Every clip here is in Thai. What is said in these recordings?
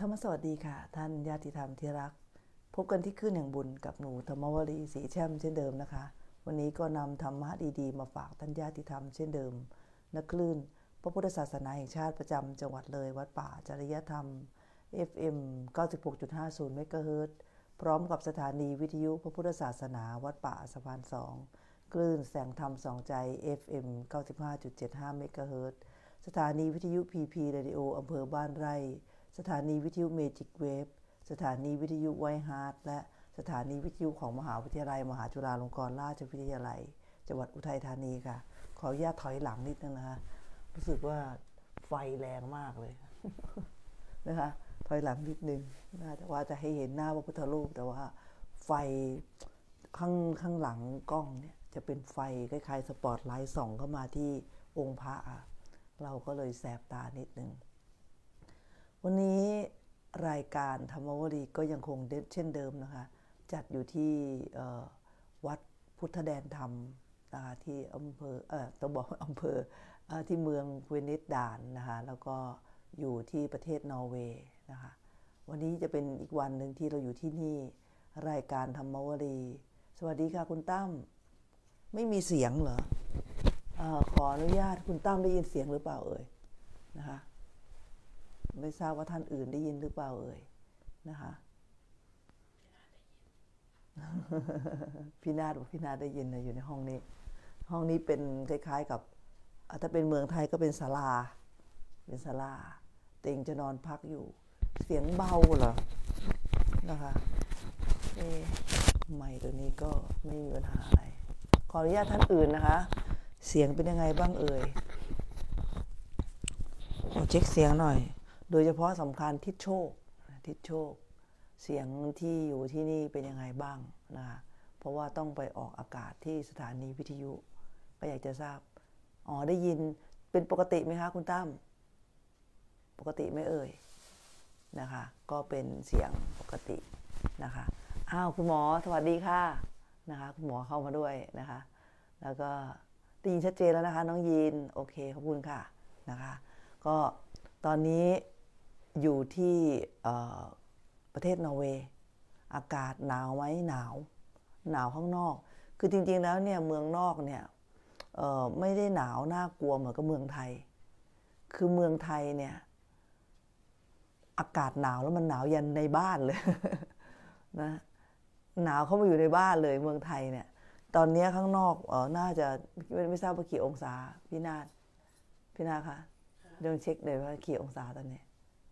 ธรรมสวัสดีค่ะท่านญาติธรรมที่รักพบกันที่คลื่นแห่งบุญกับหนูธรรมวลีศรีแช่มเช่นเดิมนะคะวันนี้ก็นำธรรมะดีๆมาฝากท่านญาติธรรมเช่นเดิมณคลื่นพระพุทธศาสนาแห่งชาติประจำจังหวัดเลยวัดป่าจริยธรรม FM 96.50 เมกะเฮิรตซ์พร้อมกับสถานีวิทยุพระพุทธศาสนาวัดป่าสะพาน2คลื่นแสงธรรมสองใจ FM 95.75 เมกะเฮิรตซ์สถานีวิทยุ PP Radio อำเภอบ้านไร่สถานีวิทยุเมจิกเวฟสถานีวิทยุไวฮาร์ทและสถานีวิทยุของมหาวิทยาลัยมหาจุฬาลงกรณราชวิทยาลัยจังหวัดอุทัยธานีค่ะขออนุญาตถอยหลังนิดนึงนะคะรู้สึกว่าไฟแรงมากเลยนะคะถอยหลังนิดนึงน่าจะว่าจะให้เห็นหน้าพระพุทธรูปแต่ว่าไฟข้างหลังกล้องเนี่ยจะเป็นไฟคล้ายๆสปอตไลท์ส่องเข้ามาที่องค์พระเราก็เลยแสบตานิดนึงวันนี้รายการธรรมวลีก็ยังคงเช่นเดิมนะคะจัดอยู่ที่วัดพุทธแดนธรรมนะคะที่อำเภอต้องบอกอำเภอที่เมืองเวนิสดานนะคะแล้วก็อยู่ที่ประเทศนอร์เวย์นะคะวันนี้จะเป็นอีกวันหนึ่งที่เราอยู่ที่นี่รายการธรรมวลีสวัสดีค่ะคุณตั้มไม่มีเสียงเหรอขออนุญาตคุณตั้มได้ยินเสียงหรือเปล่าเอ่ยนะคะไม่ทราบว่าท่านอื่นได้ยินหรือเปล่าเอ่ยนะคะพี่นาฏบอกพี่นาฏได้ยินนะอยู่ในห้องนี้เป็นคล้ายๆกับถ้าเป็นเมืองไทยก็เป็นศาลาเต็งจะนอนพักอยู่เสียงเบาเหรอนะคะไมค์ตัวนี้ก็ไม่มีปัญหาอะไรขออนุญาตท่านอื่นนะคะเสียงเป็นยังไงบ้างเอ่ยเช็คเสียงหน่อยโดยเฉพาะสำคัญทิศโชคเสียงที่อยู่ที่นี่เป็นยังไงบ้างนะคะเพราะว่าต้องไปออกอากาศที่สถานีวิทยุก็อยากจะทราบได้ยินเป็นปกติไหมคะคุณตั้มปกติไหมเอ่ยนะคะก็เป็นเสียงปกตินะคะคุณหมอสวัสดีค่ะนะคะคุณหมอเข้ามาด้วยนะคะแล้วก็ได้ยินชัดเจนแล้วนะคะน้องยีนโอเคขอบคุณค่ะนะคะก็ตอนนี้อยู่ที่ประเทศนอร์เวย์อากาศหนาวไหมหนาวข้างนอกคือจริงๆแล้วเนี่ยเมืองนอกเนี่ยไม่ได้หนาวน่ากลัวเหมือนกับเมืองไทยคือเมืองไทยเนี่ยอากาศหนาวแล้วมันหนาวยันในบ้านเลยนะหนาวเข้ามาอยู่ในบ้านเลยเมืองไทยเนี่ยตอนนี้ข้างนอกน่าจะไม่ทราบว่ากี่องศาพี่นาฏคะเดี๋ยวเช็คเลยว่ากี่องศาตอนนี้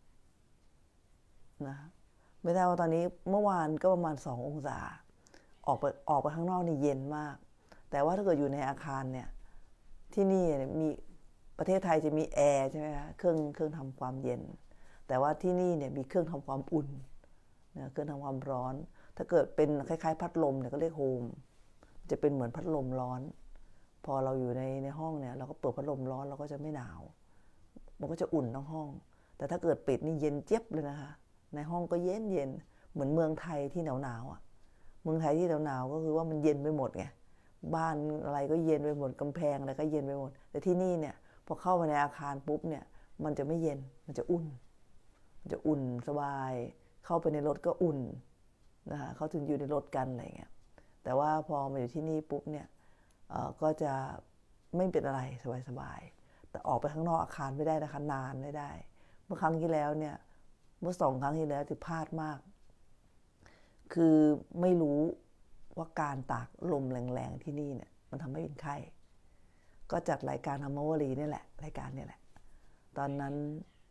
นะไม่ได้ว่าตอนนี้เมื่อวานก็ประมาณ2 องศาออกไปข้างนอกนี่เย็นมากแต่ว่าถ้าเกิดอยู่ในอาคารเนี่ยที่นี่มีประเทศไทยจะมีแอร์ใช่ไหมคะเครื่องทำความเย็นแต่ว่าที่นี่เนี่ยมีเครื่องทำความอุ่นนะเครื่องทำความร้อนถ้าเกิดเป็นคล้ายๆพัดลมเนี่ยก็เรียกโฮมจะเป็นเหมือนพัดลมร้อนพอเราอยู่ในห้องเนี่ยเราก็เปิดพัดลมร้อนเราก็จะไม่หนาวมันก็จะอุ่นทั้งห้องแต่ถ้าเกิดปิดนี่เย็นเจี๊ยบเลยนะคะในห้องก็เย็นเหมือนเมืองไทยที่หนาวเมืองไทยที่หนาวก็คือว่ามันเย็นไปหมดไงบ้านอะไรก็เย็นไปหมดกำแพงอะไรก็เย็นไปหมดแต่ที่นี่เนี่ยพอเข้ามาในอาคารปุ๊บเนี่ยมันจะไม่เย็นมันจะอุ่นสบายเข้าไปในรถก็อุ่นนะคะเขาถึงอยู่ในรถกันอะไรเงี้ยแต่ว่าพอมาอยู่ที่นี่ปุ๊บเนี่ยก็จะไม่เป็นอะไรสบายแต่ออกไปข้างนอกอาคารไม่ได้นะคะนานไม่ได้เมื่อครั้งที่แล้วเนี่ยเมื่อ2 ครั้งที่แล้วที่พลาดมากคือไม่รู้ว่าการตากลมแรงๆที่นี่เนี่ยมันทำให้เป็นไข้ก็จัดรายการธรรมวลีนี่แหละรายการนี่แหละตอนนั้น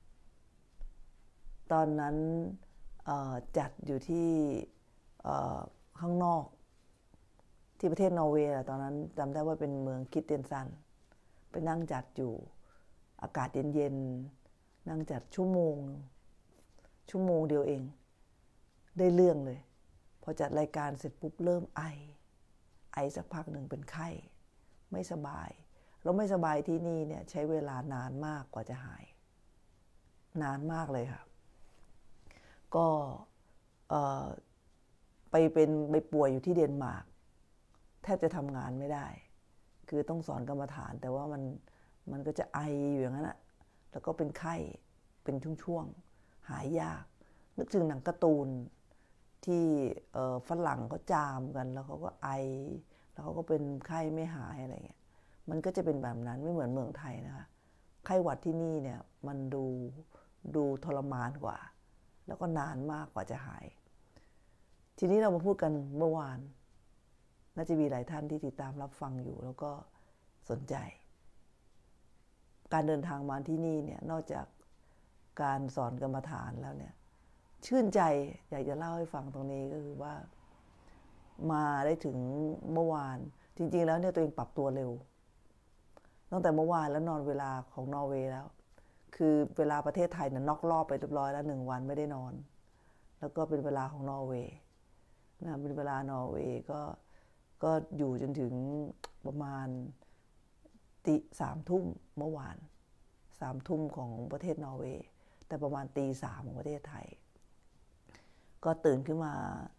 จัดอยู่ที่ข้างนอกที่ประเทศนอร์เวย์ตอนนั้นจำได้ว่าเป็นเมืองคิดเตียนซันไปนั่งจัดอยู่อากาศเย็นๆนั่งจัดชั่วโมงเดียวเองได้เรื่องเลยพอจัดรายการเสร็จปุ๊บเริ่มไอสักพักหนึ่งเป็นไข้ไม่สบายแล้วไม่สบายที่นี่เนี่ยใช้เวลานานมากกว่าจะหายนานมากเลยค่ะก็ไปป่วยอยู่ที่เดนมาร์กแทบจะทำงานไม่ได้คือต้องสอนกรรมฐานแต่ว่ามันก็จะไออยู่อย่างนั้นแล้วก็เป็นไข้เป็นช่วงๆหายยากนึกถึงหนังการ์ตูนที่ฝรั่งเขาจามกันแล้วเขาก็ไอแล้วเขาก็เป็นไข้ไม่หายอะไรเงี้ยมันก็จะเป็นแบบนั้นไม่เหมือนเมืองไทยนะคะไข้หวัดที่นี่เนี่ยมันดูทรมานกว่าแล้วก็นานมากกว่าจะหายทีนี้เรามาพูดกันเมื่อวานน่าจะมีหลายท่านที่ติดตามรับฟังอยู่แล้วก็สนใจการเดินทางมาที่นี่เนี่ยนอกจากการสอนกรรมฐานแล้วเนี่ยชื่นใจอยากจะเล่าให้ฟังตรงนี้ก็คือว่ามาได้ถึงเมื่อวานจริงๆแล้วเนี่ยตัวเองปรับตัวเร็วตั้งแต่เมื่อวานแล้วนอนเวลาของนอร์เวย์แล้วคือเวลาประเทศไทยเนี่ยน็อกรอบไปเรียบร้อยแล้ว1 วันไม่ได้นอนแล้วก็เป็นเวลาของนอร์เวย์นะเป็นเวลานอร์เวย์ก็อยู่จนถึงประมาณ3 ทุ่มเมื่อวาน3 ทุ่มของประเทศนอร์เวย์แต่ประมาณ3 ของประเทศไทยก็ตื่นขึ้นมา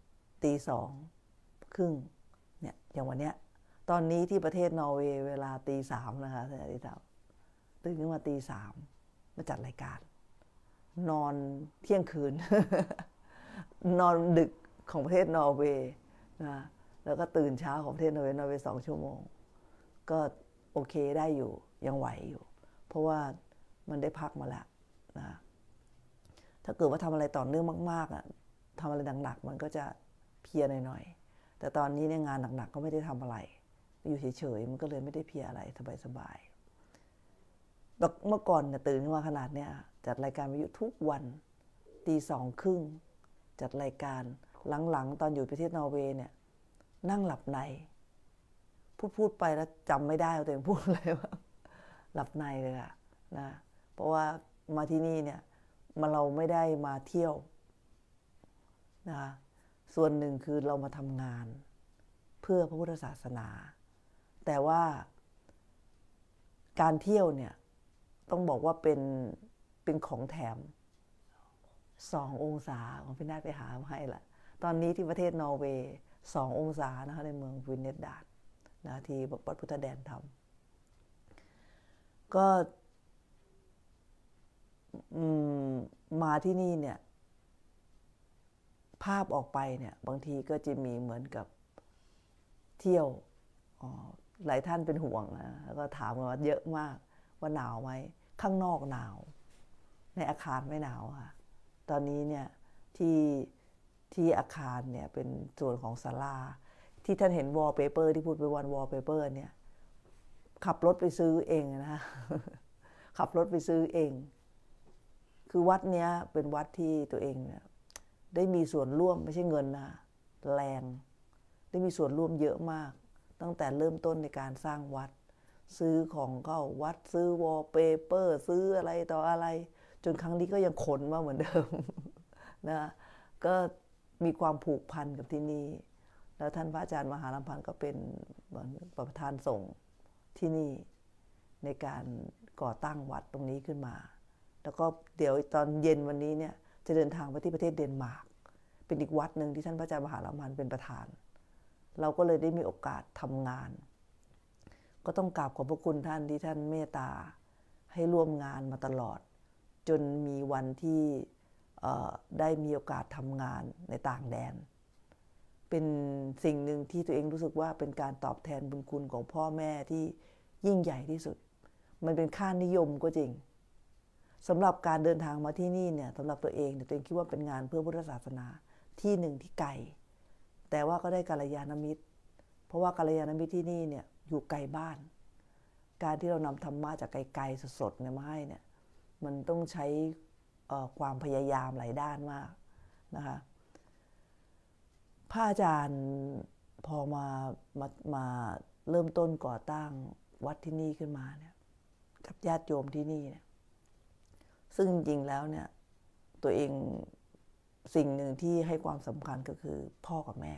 2 ครึ่งเนี่ยอย่างวันเนี้ยตอนนี้ที่ประเทศนอร์เวย์เวลา3นะคะท่านอาจารย์ตื่นขึ้นมา3มาจัดรายการนอนเที่ยงคืน นอนดึกของประเทศนอร์เวย์นะแล้วก็ตื่นเช้าของประเทศนอร์เวย์2 ชั่วโมงก็โอเคได้อยู่ยังไหวอยู่เพราะว่ามันได้พักมาแล้วนะถ้าเกิดว่าทำอะไรต่อเนื่องมากๆอ่ะทำอะไรหนักๆมันก็จะเพลียหน่อยๆแต่ตอนนี้เนี่ยงานหนักๆก็ไม่ได้ทำอะไรอยู่เฉยๆมันก็เลยไม่ได้เพลียอะไรสบายๆเมื่อก่อนเนี่ยตื่นขึ้นมาขนาดเนี้ยจัดรายการวิทยุทุกวัน2 ครึ่งจัดรายการหลังๆตอนอยู่ประเทศนอร์เวย์เนี่ยนั่งหลับในพูดไปแล้วจำไม่ได้ว่าตัวเองพูดอะไรว่าหลับในเลยอะนะเพราะว่ามาที่นี่เนี่ยเราไม่ได้มาเที่ยวนะคะส่วนหนึ่งคือเรามาทำงานเพื่อพระพุทธศาสนาแต่ว่าการเที่ยวเนี่ยต้องบอกว่าเป็นของแถม2 องศาของพี่นาฏไปหามาให้ละตอนนี้ที่ประเทศนอร์เวย์2 องศานะคะในเมืองวินเนตดาดนะที่วัดพุทธแดนทำก็มาที่นี่เนี่ยภาพออกไปเนี่ยบางทีก็จะมีเหมือนกับเที่ยวหลายท่านเป็นห่วงนะแล้วก็ถามกันว่าเยอะมากว่าหนาวไหมข้างนอกหนาวในอาคารไม่หนาวค่ะตอนนี้เนี่ยที่อาคารเนี่ยเป็นส่วนของศาลาที่ท่านเห็นวอลเปเปอร์ที่พูดไปวันวอลเปเปอร์เนี่ยขับรถไปซื้อเองนะ ขับรถไปซื้อเองคือวัดเนี้ยเป็นวัดที่ตัวเองเนี่ยได้มีส่วนร่วมไม่ใช่เงินนะแรงได้มีส่วนร่วมเยอะมากตั้งแต่เริ่มต้นในการสร้างวัดซื้อของเข้าวัดซื้อวอลเปเปอร์ซื้ออะไรต่ออะไรจนครั้งนี้ก็ยังขนมาเหมือนเดิมนะก็มีความผูกพันกับที่นี่แล้วท่านพระอาจารย์มหาลำพันธ์ก็เป็นประธานสงฆ์ที่นี่ในการก่อตั้งวัดตรงนี้ขึ้นมาแล้วก็เดี๋ยวตอนเย็นวันนี้เนี่ยจะเดินทางไปที่ประเทศเดนมาร์กเป็นอีกวัดหนึ่งที่ท่านพระอาจารย์มหาลำพันธ์เป็นประธานเราก็เลยได้มีโอกาสทำงานก็ต้องกราบขอบพระคุณท่านที่ท่านเมตตาให้ร่วมงานมาตลอดจนมีวันที่ได้มีโอกาสทำงานในต่างแดนเป็นสิ่งหนึ่งที่ตัวเองรู้สึกว่าเป็นการตอบแทนบุญคุณของพ่อแม่ที่ยิ่งใหญ่ที่สุดมันเป็นค่านิยมก็จริงสำหรับการเดินทางมาที่นี่เนี่ยสำหรับตัวเองตัวเองคิดว่าเป็นงานเพื่อพุทธศาสนาที่หนึ่งที่ไกลแต่ว่าก็ได้กัลยาณมิตรเพราะว่ากัลยาณมิตรที่นี่เนี่ยอยู่ไกลบ้านการที่เรานำธรรมะจากไกลๆสดๆเนี่ยมาให้เนี่ยมันต้องใช้ความพยายามหลายด้านมากนะคะพระอาจารย์พอมาเริ่มต้นก่อตั้งวัดที่นี่ขึ้นมาเนี่ยกับญาติโยมที่นี่เนี่ยซึ่งจริงๆแล้วเนี่ยตัวเองสิ่งหนึ่งที่ให้ความสำคัญก็คือพ่อกับแม่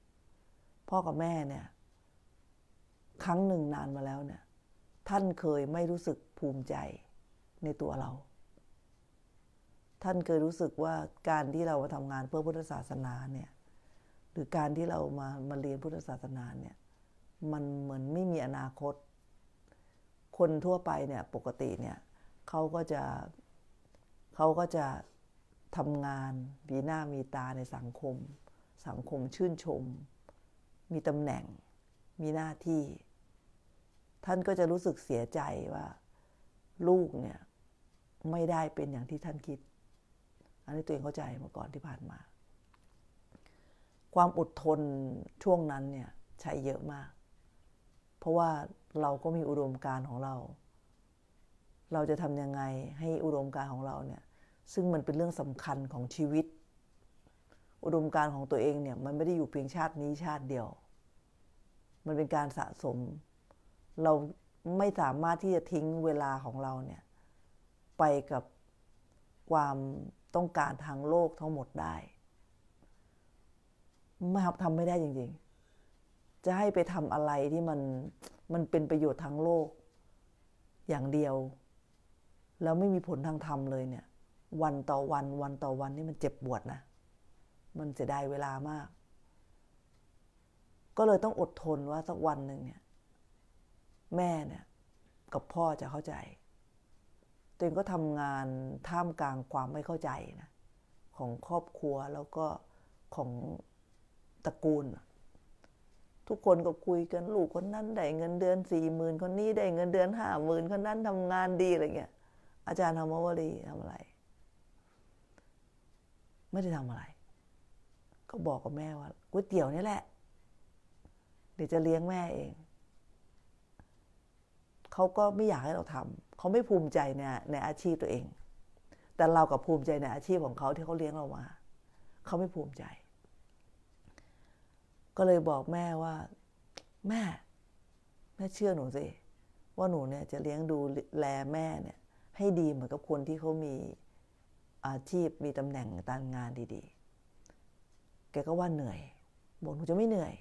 เนี่ยครั้งหนึ่งนานมาแล้วเนี่ยท่านเคยไม่รู้สึกภูมิใจในตัวเราท่านเคยรู้สึกว่าการที่เรามาทำงานเพื่อพุทธศาสนาเนี่ยหรือการที่เรามาเรียนพุทธศาสนาเนี่ยมันเหมือนไม่มีอนาคตคนทั่วไปเนี่ยปกติเนี่ยเขาก็จะทำงานมีหน้ามีตาในสังคมชื่นชมมีตำแหน่งมีหน้าที่ท่านก็จะรู้สึกเสียใจว่าลูกเนี่ยไม่ได้เป็นอย่างที่ท่านคิดอันนี้ตัวเองเข้าใจมาก่อนที่ผ่านมาความอดทนช่วงนั้นเนี่ยใช้เยอะมากเพราะว่าเราก็มีอุดมการณ์ของเราจะทำยังไงให้อุดมการณ์ของเราเนี่ยซึ่งมันเป็นเรื่องสำคัญของชีวิตอุดมการณ์ของตัวเองเนี่ยมันไม่ได้อยู่เพียงชาตินี้ชาติเดียวมันเป็นการสะสมเราไม่สามารถที่จะทิ้งเวลาของเราเนี่ยไปกับความต้องการทางโลกทั้งหมดได้ไม่ทำไม่ได้จริงๆจะให้ไปทำอะไรที่มันเป็นประโยชน์ทางโลกอย่างเดียวแล้วไม่มีผลทางธรรมเลยเนี่ยวันต่อวันนี่มันเจ็บปวดนะมันเสียดายเวลามากก็เลยต้องอดทนว่าสักวันหนึ่งเนี่ยแม่เนี่ยกับพ่อจะเข้าใจตัวเองก็ทำงานท่ามกลางความไม่เข้าใจนะของครอบครัวแล้วก็ของตระกูลทุกคนก็คุยกันลูกคนนั้นได้เงินเดือน40,000คนนี้ได้เงินเดือน50,000คนนั้นทำงานดีอะไรเงี้ยอาจารย์ธรรมวลีทำอะไรไม่ได้ทำอะไรก็บอกกับแม่ว่าก๋วยเตี๋ยวนี่แหละเดี๋ยวจะเลี้ยงแม่เองเขาก็ไม่อยากให้เราทำเขาไม่ภูมิใจในอาชีพตัวเองแต่เรากับภูมิใจในอาชีพของเขาที่เขาเลี้ยงเรามาเขาไม่ภูมิใจก็เลยบอกแม่ว่าแม่เชื่อหนูสิว่าหนูเนี่ยจะเลี้ยงดูแลแม่เนี่ยให้ดีเหมือนกับคนที่เขามีอาชีพมีตำแหน่งการงานดีๆแกก็ว่าเหนื่อยบอกหนูจะไม่เหนื่อย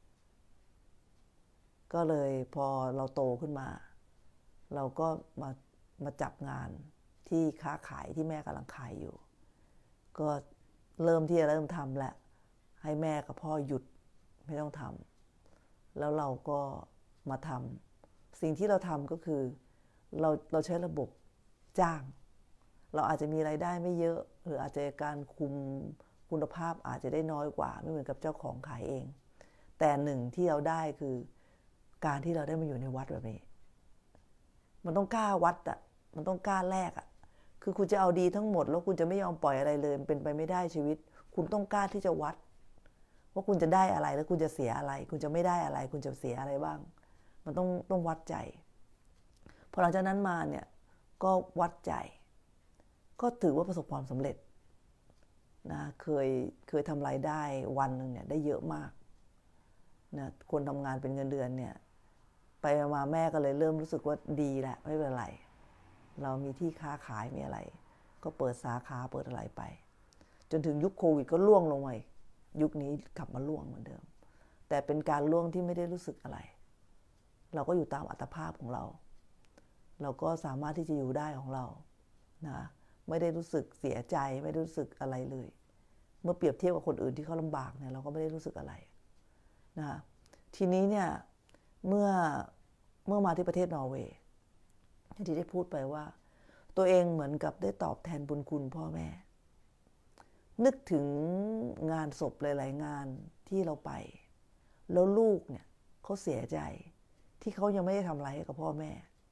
ก็เลยพอเราโตขึ้นมาเราก็มาจับงานที่ค้าขายที่แม่กำลังขายอยู่ก็เริ่มทำแหละให้แม่กับพ่อหยุดไม่ต้องทำแล้วเราก็มาทำสิ่งที่เราทำก็คือเราใช้ระบบจ้างเราอาจจะมีรายได้ไม่เยอะหรืออาจจะการคุมคุณภาพอาจจะได้น้อยกว่าไม่เหมือนกับเจ้าของขายเองแต่หนึ่งที่เราได้คือการที่เราได้มาอยู่ในวัดแบบนี้มันต้องกล้าวัดอ่ะมันต้องกล้าแลกอ่ะคือคุณจะเอาดีทั้งหมดแล้วคุณจะไม่ยอมปล่อยอะไรเลยมันเป็นไปไม่ได้ชีวิตคุณต้องกล้าที่จะวัดว่าคุณจะได้อะไรแล้วคุณจะเสียอะไรคุณจะไม่ได้อะไรคุณจะเสียอะไรบ้างมันต้องวัดใจพอหลังจากนั้นมาเนี่ยก็วัดใจก็ถือว่าประสบความสำเร็จนะเคยทำรายได้วันนึงเนี่ยได้เยอะมากนะคนทำงานเป็นเงินเดือนเนี่ยไปมาแม่ก็เลยเริ่มรู้สึกว่าดีแหละไม่เป็นไรเรามีที่ค้าขายมีอะไรก็เปิดสาขาเปิดอะไรไปจนถึงยุคโควิดก็ล่วงลงมายุคนี้กลับมาล่วงเหมือนเดิมแต่เป็นการล่วงที่ไม่ได้รู้สึกอะไรเราก็อยู่ตามอัตภาพของเราเราก็สามารถที่จะอยู่ได้ของเรานะไม่ได้รู้สึกเสียใจไม่ได้รู้สึกอะไรเลยเมื่อเปรียบเทียบกับคนอื่นที่เขาลำบากเนี่ยเราก็ไม่ได้รู้สึกอะไรนะทีนี้เนี่ยเมื่อมาที่ประเทศนอร์เวย์ที่ได้พูดไปว่าตัวเองเหมือนกับได้ตอบแทนบุญคุณพ่อแม่นึกถึงงานศพหลายๆงานที่เราไปแล้วลูกเนี่ยเขาเสียใจที่เขายังไม่ได้ทำอะไรให้กับพ่อแม่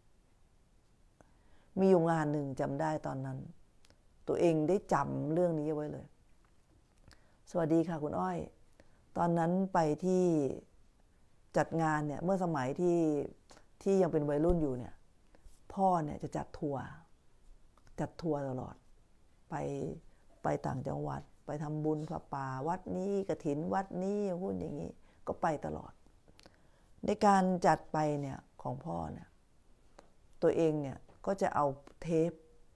มีอยู่งานหนึ่งจำได้ตอนนั้นตัวเองได้จำเรื่องนี้ไว้เลยสวัสดีค่ะคุณอ้อยตอนนั้นไปที่จัดงานเนี่ยเมื่อสมัยที่ยังเป็นวัยรุ่นอยู่เนี่ยพ่อเนี่ยจะจัดทัวร์ตลอดไปต่างจังหวัดไปทำบุญพระป่าวัดนี้กฐินวัดนี้หุ้นอย่างนี้ก็ไปตลอดในการจัดไปเนี่ยของพ่อเนี่ยตัวเองเนี่ยก็จะเอาเทป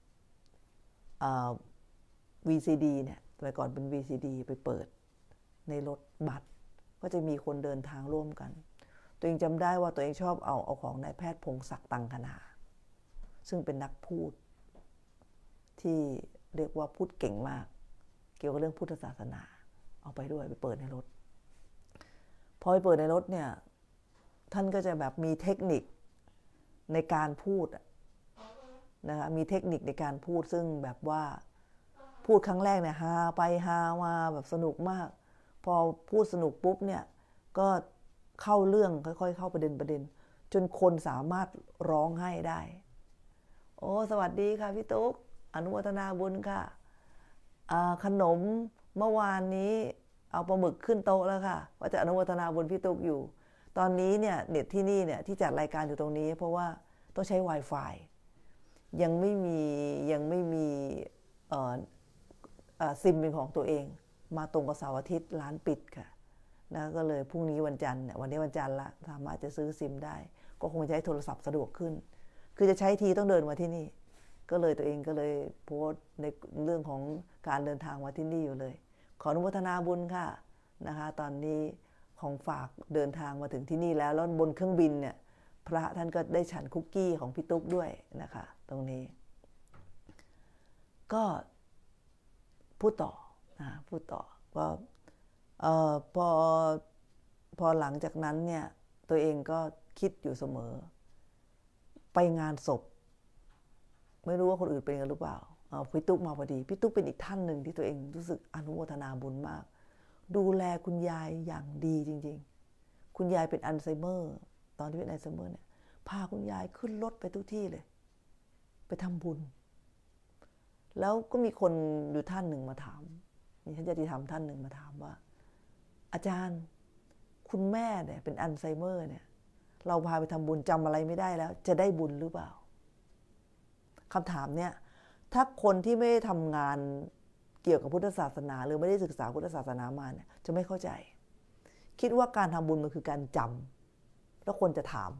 VCD เนี่ยแต่ก่อนเป็น VCD ไปเปิดในรถบัสก็จะมีคนเดินทางร่วมกันตัวเองจำได้ว่าตัวเองชอบเอาของนายแพทย์พงศักดิ์ตังคณาซึ่งเป็นนักพูดที่เรียกว่าพูดเก่งมากเกี่ยวกับเรื่องพุทธศาสนาเอาไปด้วยไปเปิดในรถพอไปเปิดในรถเนี่ยท่านก็จะแบบมีเทคนิคในการพูดนะคะมีเทคนิคในการพูดซึ่งแบบว่าพูดครั้งแรกเนี่ยฮาไปฮามาแบบสนุกมากพอพูดสนุกปุ๊บเนี่ยก็เข้าเรื่องค่อยๆเข้าประเด็นจนคนสามารถร้องไห้ได้โอ้สวัสดีค่ะพี่ตุ๊กอนุโมทนาบุญค่ะขนมเมื่อวานนี้เอาปลาหมึกขึ้นโต๊ะแล้วค่ะว่าจะอนุโมทนาบุญพี่ตุ๊กอยู่ตอนนี้เนี่ยเน็ตที่นี่เนี่ยที่จัดรายการอยู่ตรงนี้เพราะว่าต้องใช้ Wi-Fi ยังไม่มีซิมเป็นของตัวเองมาตรงกับเสาร์อาทิตย์ร้านปิดค่ะนะก็เลยพรุ่งนี้วันจันทร์เนี่ยวันนี้วันจันทร์ละสามารถจะซื้อซิมได้ก็คงใช้โทรศัพท์สะดวกขึ้นคือจะใช้ทีต้องเดินมาที่นี่ก็เลยตัวเองก็เลยโพสต์ในเรื่องของการเดินทางมาที่นี่อยู่เลยขออนุโมทนาบุญค่ะนะคะตอนนี้ของฝากเดินทางมาถึงที่นี่แล้วบนเครื่องบินเนี่ยพระท่านก็ได้ฉันคุกกี้ของพี่ตุ๊กด้วยนะคะตรงนี้ก็พูดต่อว่าพอหลังจากนั้นเนี่ยตัวเองก็คิดอยู่เสมอไปงานศพไม่รู้ว่าคนอื่นเป็นกันหรือเปล่าพี่ตุ๊กมาพอดีพี่ตุ๊กเป็นอีกท่านหนึ่งที่ตัวเองรู้สึกอนุโมทนาบุญมากดูแลคุณยายอย่างดีจริงๆคุณยายเป็นอัลไซเมอร์ตอนที่เป็นอัลไซเมอร์เนี่ยพาคุณยายขึ้นรถไปทุกที่เลยไปทำบุญแล้วก็มีคนอยู่ท่านหนึ่งมาถามมีท่านญาติธรรมท่านหนึ่งมาถามว่าอาจารย์คุณแม่เนี่ยเป็นอัลไซเมอร์เนี่ยเราพาไปทำบุญจำอะไรไม่ได้แล้วจะได้บุญหรือเปล่าคำถามเนี่ยถ้าคนที่ไม่ได้ทำงานเกี่ยวกับพุทธศาสนาหรือไม่ได้ศึกษาพุทธศาสนามาเนี่ยจะไม่เข้าใจคิดว่าการทำบุญมันคือการจำแล้วคนจะถาม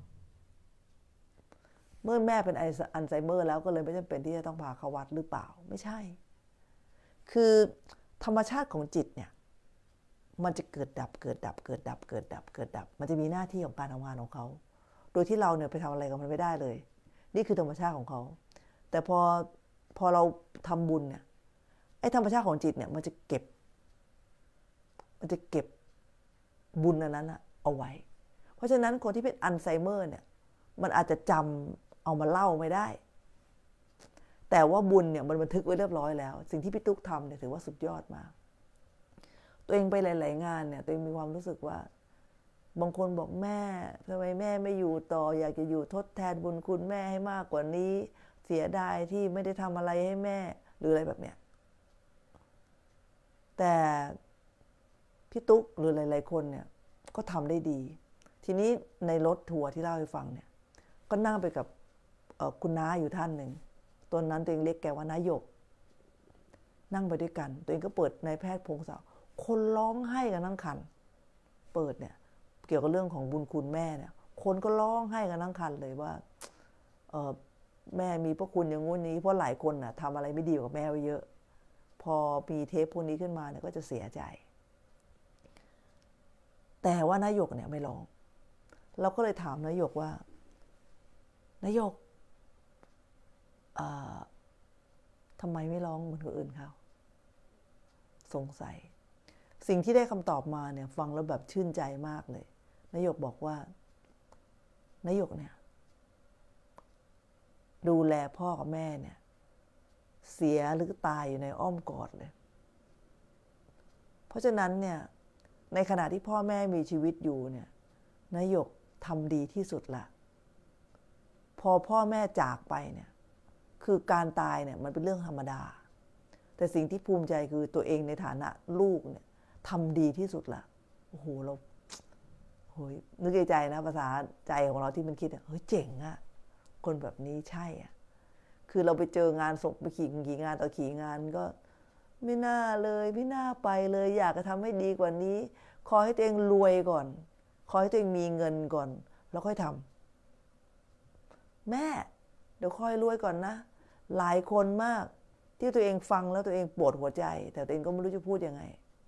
เมื่อแม่เป็นอัลไซเมอร์แล้วก็เลยไม่จำเป็นที่จะต้องพาเข้าวัดหรือเปล่าไม่ใช่คือธรรมชาติของจิตเนี่ยมันจะเกิดดับมันจะมีหน้าที่ของการทำงานของเขาโดยที่เราเนี่ยไปทำอะไรกับมันไม่ได้เลยนี่คือธรรมชาติของเขาแต่พอเราทำบุญเนี่ยไอ้ธรรมชาติของจิตเนี่ยมันจะเก็บบุญอันนั้นเอาไว้เพราะฉะนั้นคนที่เป็นอัลไซเมอร์เนี่ยมันอาจจะจำเอามาเล่าไม่ได้แต่ว่าบุญเนี่ยมันบันทึกไว้เรียบร้อยแล้วสิ่งที่พี่ตุ๊กทำเนี่ยถือว่าสุดยอดมากตัวเองไปหลายๆงานเนี่ยตัวเองมีความรู้สึกว่าบางคนบอกแม่ทำไมแม่ไม่อยู่ต่ออยากจะอยู่ทดแทนบุญคุณแม่ให้มากกว่านี้เสียดายที่ไม่ได้ทำอะไรให้แม่หรืออะไรแบบเนี้ยแต่พี่ตุ๊กหรือหลายๆคนเนี่ยก็ทำได้ดีทีนี้ในรถทัวร์ที่เล่าให้ฟังเนี่ยก็นั่งไปกับคุณน้าอยู่ท่านหนึ่งตอนนั้นตัวเองเรียกแกว่าน้าหยกนั่งไปด้วยกันตัวเองก็เปิดนายแพทย์พงศาวคนร้องไห้กันทั้งคันเปิดเนี่ยเกี่ยวกับเรื่องของบุญคุณแม่เนี่ยคนก็ร้องไห้กันทั้งคันเลยว่าแม่มีพระคุณอย่างงู้นนี้เพราะหลายคนน่ะทำอะไรไม่ดีกับแม่ไว้เยอะพอมีเทปพวกนี้ขึ้นมาเนี่ยก็จะเสียใจแต่ว่านายกเนี่ยไม่ร้องเราก็เลยถามนายกว่านายกทำไมไม่ร้องเหมือนคนอื่นเขาสงสัยสิ่งที่ได้คำตอบมาเนี่ยฟังแล้วแบบชื่นใจมากเลยนายกบอกว่านายกเนี่ยดูแลพ่อกับแม่เนี่ยเสียหรือตายอยู่ในอ้อมกอดเลยเพราะฉะนั้นเนี่ยในขณะที่พ่อแม่มีชีวิตอยู่เนี่ยนายกทำดีที่สุดละพอพ่อแม่จากไปเนี่ยคือการตายเนี่ยมันเป็นเรื่องธรรมดาแต่สิ่งที่ภูมิใจคือตัวเองในฐานะลูกเนี่ยทำดีที่สุดละโอ้โหเราโหยนึกในใจนะภาษาใจของเราที่มันคิดเฮ้ยเจ๋งอะคนแบบนี้ใช่อะคือเราไปเจองานศพไปขี่งานต่อขี่งานก็ไม่น่าเลยไม่น่าไปเลยอยากจะทำให้ดีกว่านี้ขอให้ตัวเองรวยก่อนขอให้ตัวเองมีเงินก่อนแล้วค่อยทำแม่เดี๋ยวค่อยรวยก่อนนะหลายคนมากที่ตัวเองฟังแล้วตัวเองปวดหัวใจแต่ตัวเองก็ไม่รู้จะพูดยังไง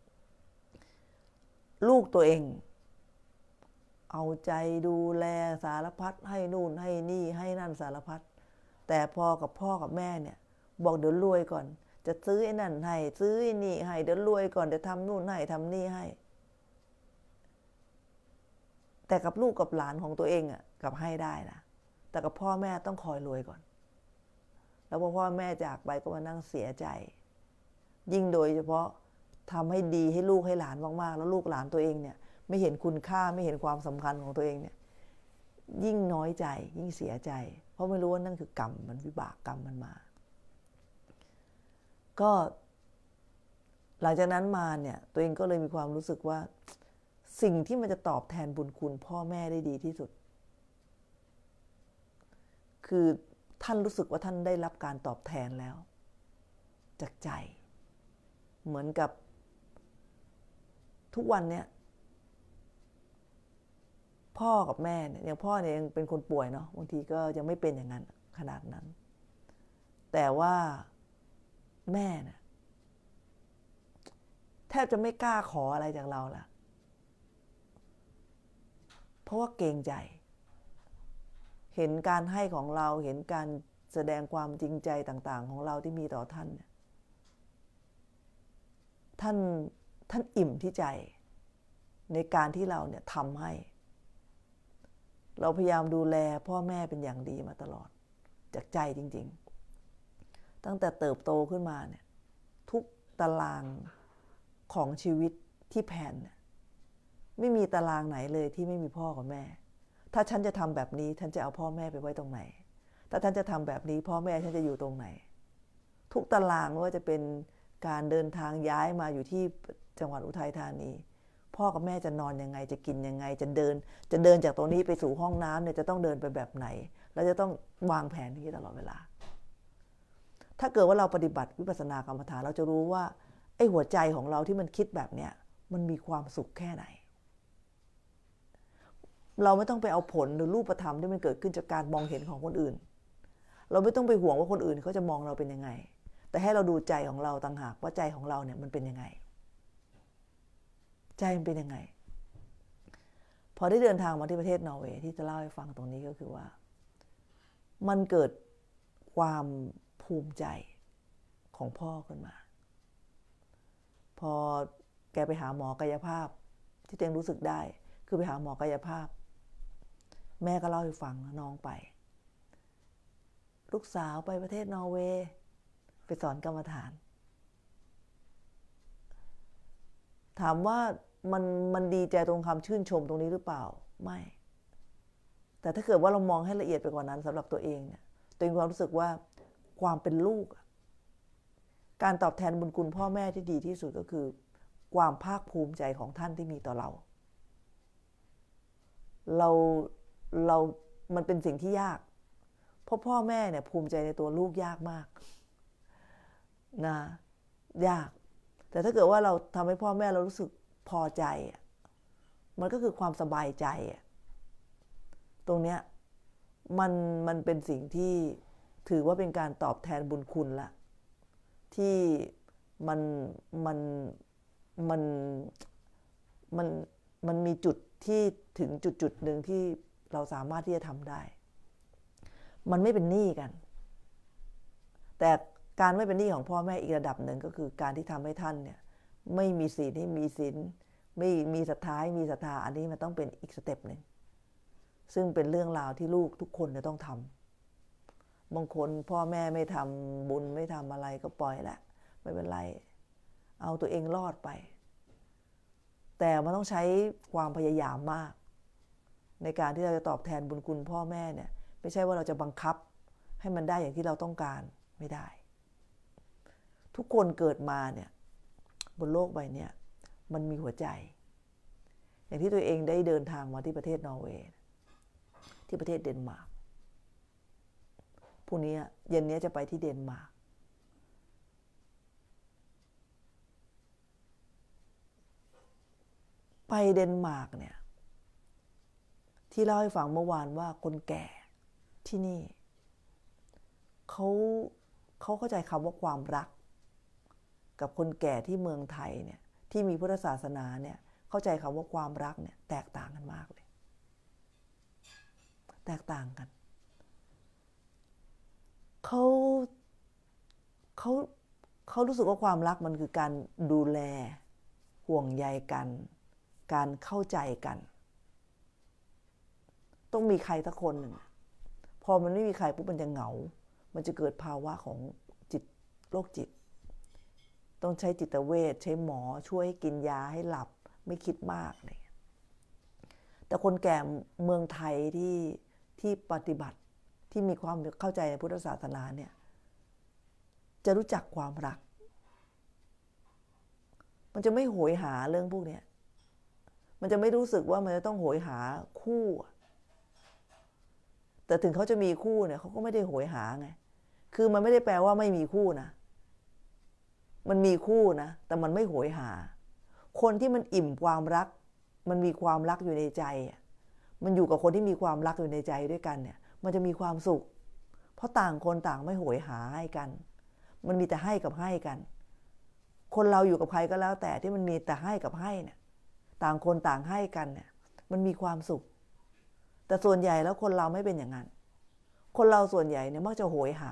ลูกตัวเองเอาใจดูแลสารพัดให้นู่นให้นี่ให้นั่นสารพัดแต่พอกับพ่อกับแม่เนี่ยบอกเดี๋ยวรวยก่อนจะซื้อไอ้นั่นให้ซื้อไอ้นี่ให้เดี๋ยวรวยก่อนเดี๋ยวทำนู่นให้ทำนี่ให้แต่กับลูกกับหลานของตัวเองอ่ะกับให้ได้นะแต่กับพ่อแม่ต้องคอยรวยก่อนแล้วพอพ่อแม่จากไปก็มานั่งเสียใจยิ่งโดยเฉพาะทำให้ดีให้ลูกให้หลานมากๆแล้วลูกหลานตัวเองเนี่ยไม่เห็นคุณค่าไม่เห็นความสำคัญของตัวเองเนี่ยยิ่งน้อยใจยิ่งเสียใจเพราะไม่รู้ว่านั่นคือกรรมมันวิบากกรรมมันมาก็หลังจากนั้นมาเนี่ยตัวเองก็เลยมีความรู้สึกว่าสิ่งที่มันจะตอบแทนบุญคุณพ่อแม่ได้ดีที่สุดคือท่านรู้สึกว่าท่านได้รับการตอบแทนแล้วจากใจเหมือนกับทุกวันเนี่ยพ่อกับแม่เนี่ยอย่างพ่อเนี่ยยังเป็นคนป่วยเนาะบางทีก็ยังไม่เป็นอย่างนั้นขนาดนั้นแต่ว่าแม่เนี่ยแทบจะไม่กล้าขออะไรจากเราละเพราะว่าเกรงใจเห็นการให้ของเราเห็นการแสดงความจริงใจต่างๆของเราที่มีต่อท่านเนี่ยท่านอิ่มที่ใจในการที่เราเนี่ยทำให้เราพยายามดูแลพ่อแม่เป็นอย่างดีมาตลอดจากใจจริงๆตั้งแต่เติบโตขึ้นมาเนี่ยทุกตารางของชีวิตที่แผนเนี่ยไม่มีตารางไหนเลยที่ไม่มีพ่อกับแม่ถ้าฉันจะทำแบบนี้ฉันจะเอาพ่อแม่ไปไว้ตรงไหนถ้าฉันจะทำแบบนี้พ่อแม่ฉันจะอยู่ตรงไหนทุกตารางไม่ว่าจะเป็นการเดินทางย้ายมาอยู่ที่จังหวัดอุทัยธานีพ่อกับแม่จะนอนยังไงจะกินยังไงจะเดินจากตรงนี้ไปสู่ห้องน้ำเนี่ยจะต้องเดินไปแบบไหนเราจะต้องวางแผนที่ตลอดเวลาถ้าเกิดว่าเราปฏิบัติวิปัสสนากรรมฐานเราจะรู้ว่าไอ้หัวใจของเราที่มันคิดแบบเนี้ยมันมีความสุขแค่ไหนเราไม่ต้องไปเอาผลหรือรูปธรรมที่มันเกิดขึ้นจากการมองเห็นของคนอื่นเราไม่ต้องไปห่วงว่าคนอื่นเขาจะมองเราเป็นยังไงแต่ให้เราดูใจของเราต่างหากว่าใจของเราเนี่ยมันเป็นยังไงใจมันเป็นยังไงพอได้เดินทางมาที่ประเทศนอร์เวย์ที่จะเล่าให้ฟังตรงนี้ก็คือว่ามันเกิดความภูมิใจของพ่อขึ้นมาพอแกไปหาหมอกายภาพที่ตัวเองรู้สึกได้คือไปหาหมอกายภาพแม่ก็เล่าให้ฟังน้องไปลูกสาวไปประเทศนอร์เวย์ไปสอนกรรมฐานถามว่ามันดีใจตรงคำชื่นชมตรงนี้หรือเปล่าไม่แต่ถ้าเกิดว่าเรามองให้ละเอียดไปกว่านั้นสำหรับตัวเองเนี่ยตัวเองความรู้สึกว่าความเป็นลูกการตอบแทนบุญคุณพ่อแม่ที่ดีที่สุดก็คือความภาคภูมิใจของท่านที่มีต่อเรามันเป็นสิ่งที่ยากเพราะพ่อแม่เนี่ยภูมิใจในตัวลูกยากมากนะยากแต่ถ้าเกิดว่าเราทำให้พ่อแม่เรารู้สึกพอใจมันก็คือความสบายใจตรงเนี้ยมันเป็นสิ่งที่ถือว่าเป็นการตอบแทนบุญคุณละที่มันมีจุดที่ถึงจุดหนึ่งที่เราสามารถที่จะทำได้มันไม่เป็นหนี้กันแต่การไม่เป็นหนี้ของพ่อแม่อีกระดับหนึ่งก็คือการที่ทำให้ท่านเนี่ยไม่มีศีลให้มีศีลไม่มีศรัทธาให้มีศรัทธาอันนี้มันต้องเป็นอีกสเต็ปหนึ่งซึ่งเป็นเรื่องราวที่ลูกทุกคนจะต้องทำบางคนพ่อแม่ไม่ทำบุญไม่ทำอะไรก็ปล่อยแหละไม่เป็นไรเอาตัวเองรอดไปแต่มันต้องใช้ความพยายามมากในการที่เราจะตอบแทนบุญคุณพ่อแม่เนี่ยไม่ใช่ว่าเราจะบังคับให้มันได้อย่างที่เราต้องการไม่ได้ทุกคนเกิดมาเนี่ยบนโลกใบนี้มันมีหัวใจอย่างที่ตัวเองได้เดินทางมาที่ประเทศนอร์เวย์ที่ประเทศเดนมาร์กพรุ่งนี้เย็นนี้จะไปที่เดนมาร์กไปเดนมาร์กเนี่ยที่เล่าให้ฟังเมื่อวานว่าคนแก่ที่นี่เขาเข้าใจคำว่าความรักกับคนแก่ที่เมืองไทยเนี่ยที่มีพุทธศาสนาเนี่ยเข้าใจคำว่าความรักเนี่ยแตกต่างกันมากเลยแตกต่างกันเขารู้สึกว่าความรักมันคือการดูแลห่วงใยกันการเข้าใจกันต้องมีใครสักคนหนึ่งพอมันไม่มีใครปุ๊บมันจะเหงามันจะเกิดภาวะของจิตโรคจิตต้องใช้จิตเวชใช้หมอช่วยให้กินยาให้หลับไม่คิดมากเลยแต่คนแก่เมืองไทยที่ปฏิบัติที่มีความเข้าใจในพุทธศาสนาเนี่ยจะรู้จักความรักมันจะไม่โหยหาเรื่องพวกนี้มันจะไม่รู้สึกว่ามันจะต้องโหยหาคู่แต่ถึงเขาจะมีคู่เนี่ยเขาก็ไม่ได้โหยหาไงคือมันไม่ได้แปลว่าไม่มีคู่นะมันมีคู่นะแต่มันไม่โหยหาคนที่มันอิ่มความรักมันมีความรักอยู่ในใจมันอยู่กับคนที่มีความรักอยู่ในใจด้วยกันเนี่ยมันจะมีความสุขเพราะต่างคนต่างไม่โหยหาให้กันมันมีแต่ให้กับให้กันคนเราอยู่กับใครก็แล้วแต่ที่มันมีแต่ให้กับให้เนี่ยต่างคนต่างให้กันเนี่ยมันมีความสุขแต่ส่วนใหญ่แล้วคนเราไม่เป็นอย่างนั้นคนเราส่วนใหญ่เนี่ยมักจะโหยหา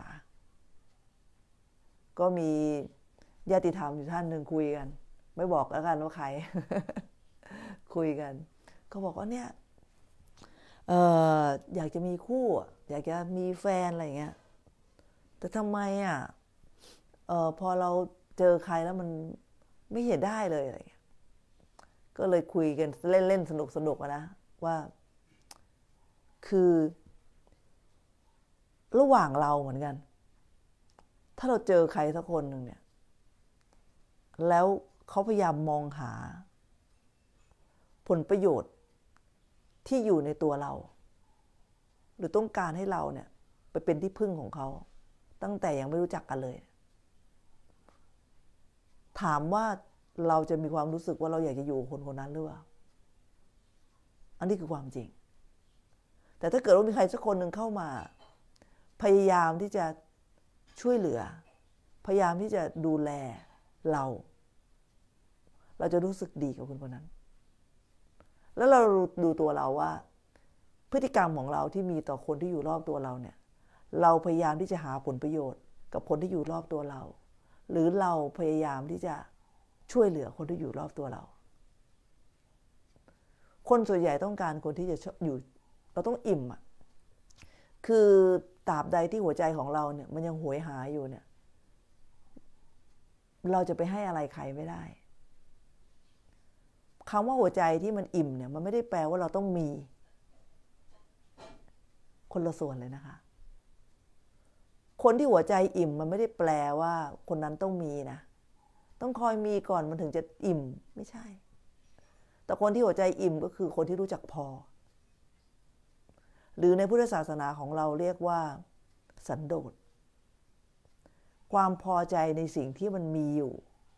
ก็มีญาติธรรมอยู่ท่านหนึ่งคุยกันไม่บอกแล้วกันว่าใคร คุยกันเขาบอกว่าเนี่ยอยากจะมีคู่อยากจะมีแฟนอะไรเงี้ยแต่ทำไมพอเราเจอใครแล้วมันไม่เห็นได้เลยอะไรเงี้ยก็เลยคุยกันเล่นๆสนุกนะว่าคือระหว่างเราเหมือนกันถ้าเราเจอใครสักคนหนึ่งเนี่ยแล้วเขาพยายามมองหาผลประโยชน์ที่อยู่ในตัวเราหรือต้องการให้เราเนี่ยไปเป็นที่พึ่งของเขาตั้งแต่ยังไม่รู้จักกันเลยถามว่าเราจะมีความรู้สึกว่าเราอยากจะอยู่กับคนคนนั้นหรือเปล่าอันนี้คือความจริงแต่ถ้าเกิดว่ามีใครสักคนหนึ่งเข้ามาพยายามที่จะช่วยเหลือพยายามที่จะดูแลเราจะรู้สึกดีกับคนคนนั้นแล้วเราดูตัวเราว่าพฤติกรรมของเราที่มีต่อคนที่อยู่รอบตัวเราเนี่ยเราพยายามที่จะหาผลประโยชน์กับคนที่อยู่รอบตัวเราหรือเราพยายามที่จะช่วยเหลือคนที่อยู่รอบตัวเราคนส่วนใหญ่ต้องการคนที่จะอยู่เราต้องอิ่มคือตราบใดที่หัวใจของเราเนี่ยมันยังโหยหาอยู่เนี่ยเราจะไปให้อะไรใครไม่ได้คำว่าหัวใจที่มันอิ่มเนี่ยมันไม่ได้แปลว่าเราต้องมีคนละส่วนเลยนะคะคนที่หัวใจอิ่มมันไม่ได้แปลว่าคนนั้นต้องมีนะต้องคอยมีก่อนมันถึงจะอิ่มไม่ใช่แต่คนที่หัวใจอิ่มก็คือคนที่รู้จักพอหรือในพุทธศาสนาของเราเรียกว่าสันโดษความพอใจในสิ่งที่มันมีอยู่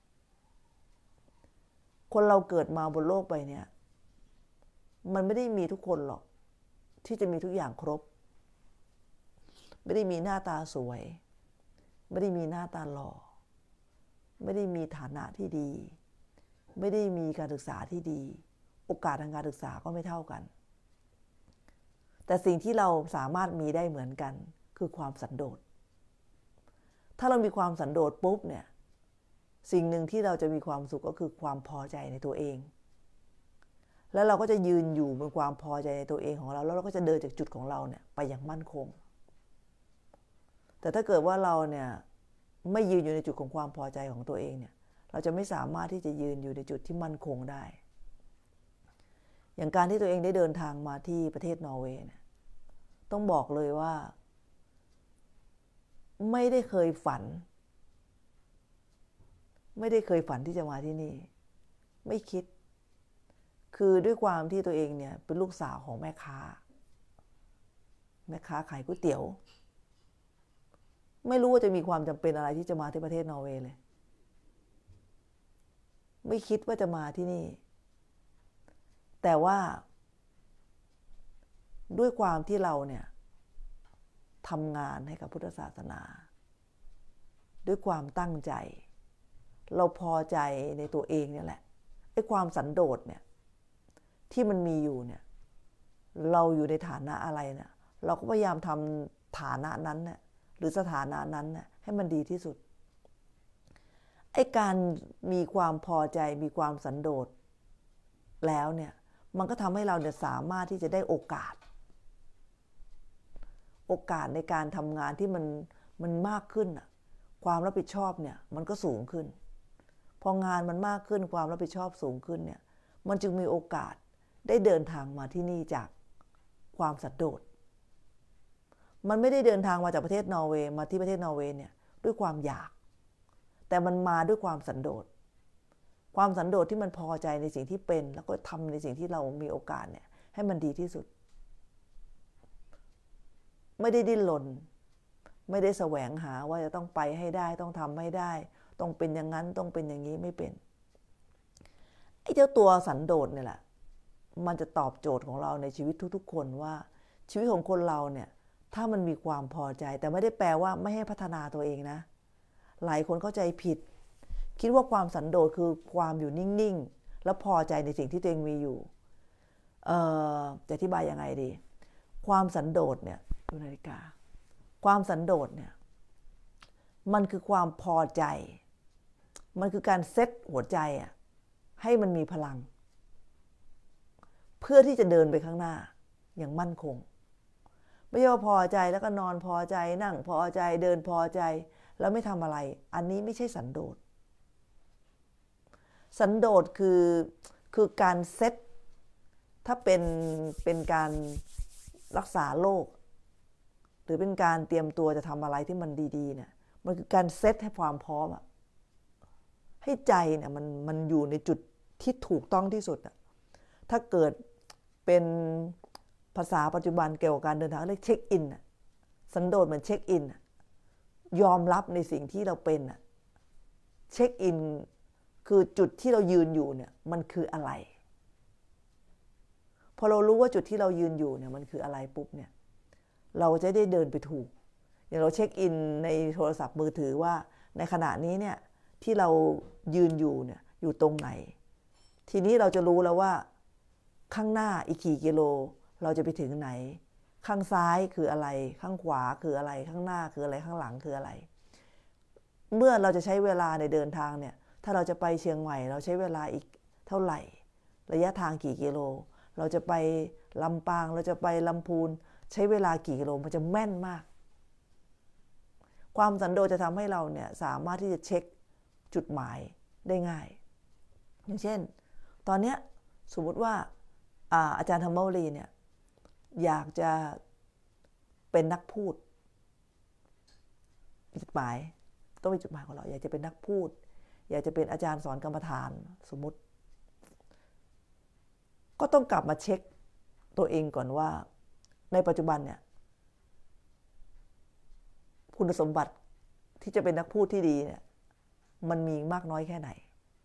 คนเราเกิดมาบนโลกใบนี้มันไม่ได้มีทุกคนหรอกที่จะมีทุกอย่างครบไม่ได้มีหน้าตาสวยไม่ได้มีหน้าตาหล่อไม่ได้มีฐานะที่ดีไม่ได้มีการศึกษาที่ดีโอกาสทางการศึกษาก็ไม่เท่ากันแต่สิ่งที่เราสามารถมีได้เหมือนกันคือความสันโดษถ้าเรามีความสันโดษปุ๊บเนี่ยสิ่งหนึ่งที่เราจะมีความสุขก็คือความพอใจในตัวเองแล้วเราก็จะยืนอยู่บนความพอใจในตัวเองของเราแล้วเราก็จะเดินจากจุดของเราเนี่ยไปอย่างมั่นคงแต่ถ้าเกิดว่าเราเนี่ยไม่ยืนอยู่ในจุดของความพอใจของตัวเองเนี่ยเราจะไม่สามารถที่จะยืนอยู่ในจุดที่มั่นคงได้อย่างการที่ตัวเองได้เดินทางมาที่ประเทศนอร์เวย์เนี่ยต้องบอกเลยว่าไม่ได้เคยฝันที่จะมาที่นี่ไม่คิดคือด้วยความที่ตัวเองเนี่ยเป็นลูกสาวของแม่ค้าขายก๋วยเตี๋ยวไม่รู้ว่าจะมีความจำเป็นอะไรที่จะมาที่ประเทศนอร์เวย์เลยไม่คิดว่าจะมาที่นี่แต่ว่าด้วยความที่เราเนี่ยทำงานให้กับพุทธศาสนาด้วยความตั้งใจเราพอใจในตัวเองเนี่ยแหละไอ้ความสันโดษเนี่ยที่มันมีอยู่เนี่ยเราอยู่ในฐานะอะไรเนี่ยเราก็พยายามทำฐานะนั้นเนี่ยหรือสถานะนั้นเนี่ยให้มันดีที่สุดไอ้การมีความพอใจมีความสันโดษแล้วเนี่ยมันก็ทำให้เราเนี่ยสามารถที่จะได้โอกาสในการทำงานที่มันมากขึ้นความรับผิดชอบเนี่ยมันก็สูงขึ้นองานมันมากขึ้นความรับผิดชอบสูงขึ้นเนี่ยมันจึงมีโอกาสได้เดินทางมาที่นี่จากความสันโดษมันไม่ได้เดินทางมาจากประเทศนอร์เวย์มาที่ประเทศนอร์เวย์เนี่ยด้วยความอยากแต่มันมาด้วยความสันโดษความสันโดษที่มันพอใจในสิ่งที่เป็นแล้วก็ทำในสิ่งที่เรามีโอกาสเนี่ยให้มันดีที่สุดไม่ได้ดิ้นรนไม่ได้แสวงหาว่าจะต้องไปให้ได้ต้องทำให้ได้ต้องเป็นอย่างนั้นต้องเป็นอย่างนี้ไม่เป็นไอ้เจ้าตัวสันโดษเนี่ยแหละมันจะตอบโจทย์ของเราในชีวิตทุกๆคนว่าชีวิตของคนเราเนี่ยถ้ามันมีความพอใจแต่ไม่ได้แปลว่าไม่ให้พัฒนาตัวเองนะหลายคนเข้าใจผิดคิดว่าความสันโดษคือความอยู่นิ่งๆแล้วพอใจในสิ่งที่ตัวเองมีอยู่จะอธิบายยังไงดีความสันโดษเนี่ยดูนาฬิกาความสันโดษเนี่ยมันคือความพอใจมันคือการเซตหัวใจอ่ะให้มันมีพลังเพื่อที่จะเดินไปข้างหน้าอย่างมั่นคงไม่ใช่ว่าพอใจแล้วก็นอนพอใจนั่งพอใจเดินพอใจแล้วไม่ทำอะไรอันนี้ไม่ใช่สันโดษสันโดษคือการเซตถ้าเป็นการรักษาโรคหรือเป็นการเตรียมตัวจะทำอะไรที่มันดีๆเนี่ยมันคือการเซตให้ความพร้อมอะให้ใจเนี่ยมันอยู่ในจุดที่ถูกต้องที่สุดอะถ้าเกิดเป็นภาษาปัจจุบันเกี่ยวกับการเดินทางเรียกเช็คอินสันโดษเหมือนเช็คอินยอมรับในสิ่งที่เราเป็นเช็คอินคือจุดที่เรายืนอยู่เนี่ยมันคืออะไรพอเรารู้ว่าจุดที่เรายืนอยู่เนี่ยมันคืออะไรปุ๊บเนี่ยเราจะได้เดินไปถูกอย่างเราเช็คอินในโทรศัพท์มือถือว่าในขณะนี้เนี่ยที่เรายืนอยู่เนี่ยอยู่ตรงไหนทีนี้เราจะรู้แล้วว่าข้างหน้าอีกกี่กิโลเราจะไปถึงไหนข้างซ้ายคืออะไรข้างขวาคืออะไรข้างหน้าคืออะไรข้างหลังคืออะไรเมื่อเราจะใช้เวลาในเดินทางเนี่ยถ้าเราจะไปเชียงใหม่เราใช้เวลาอีกเท่าไหร่ระยะทางกี่กิโลเราจะไปลำปางเราจะไปลำพูนใช้เวลากี่กิโลมันจะแม่นมากความสันโดษจะทำให้เราเนี่ยสามารถที่จะเช็คจุดหมายได้ง่ายอย่างเช่นตอนนี้สมมุติว่าอาจารย์ธรรมวลีเนี่ยอยากจะเป็นนักพูดจุดหมายต้องมีจุดหมายของเราอยากจะเป็นนักพูดอยากจะเป็นอาจารย์สอนกรรมฐานสมมุติก็ต้องกลับมาเช็คตัวเองก่อนว่าในปัจจุบันเนี่ยคุณสมบัติที่จะเป็นนักพูดที่ดีเนี่ยมันมีมากน้อยแค่ไหน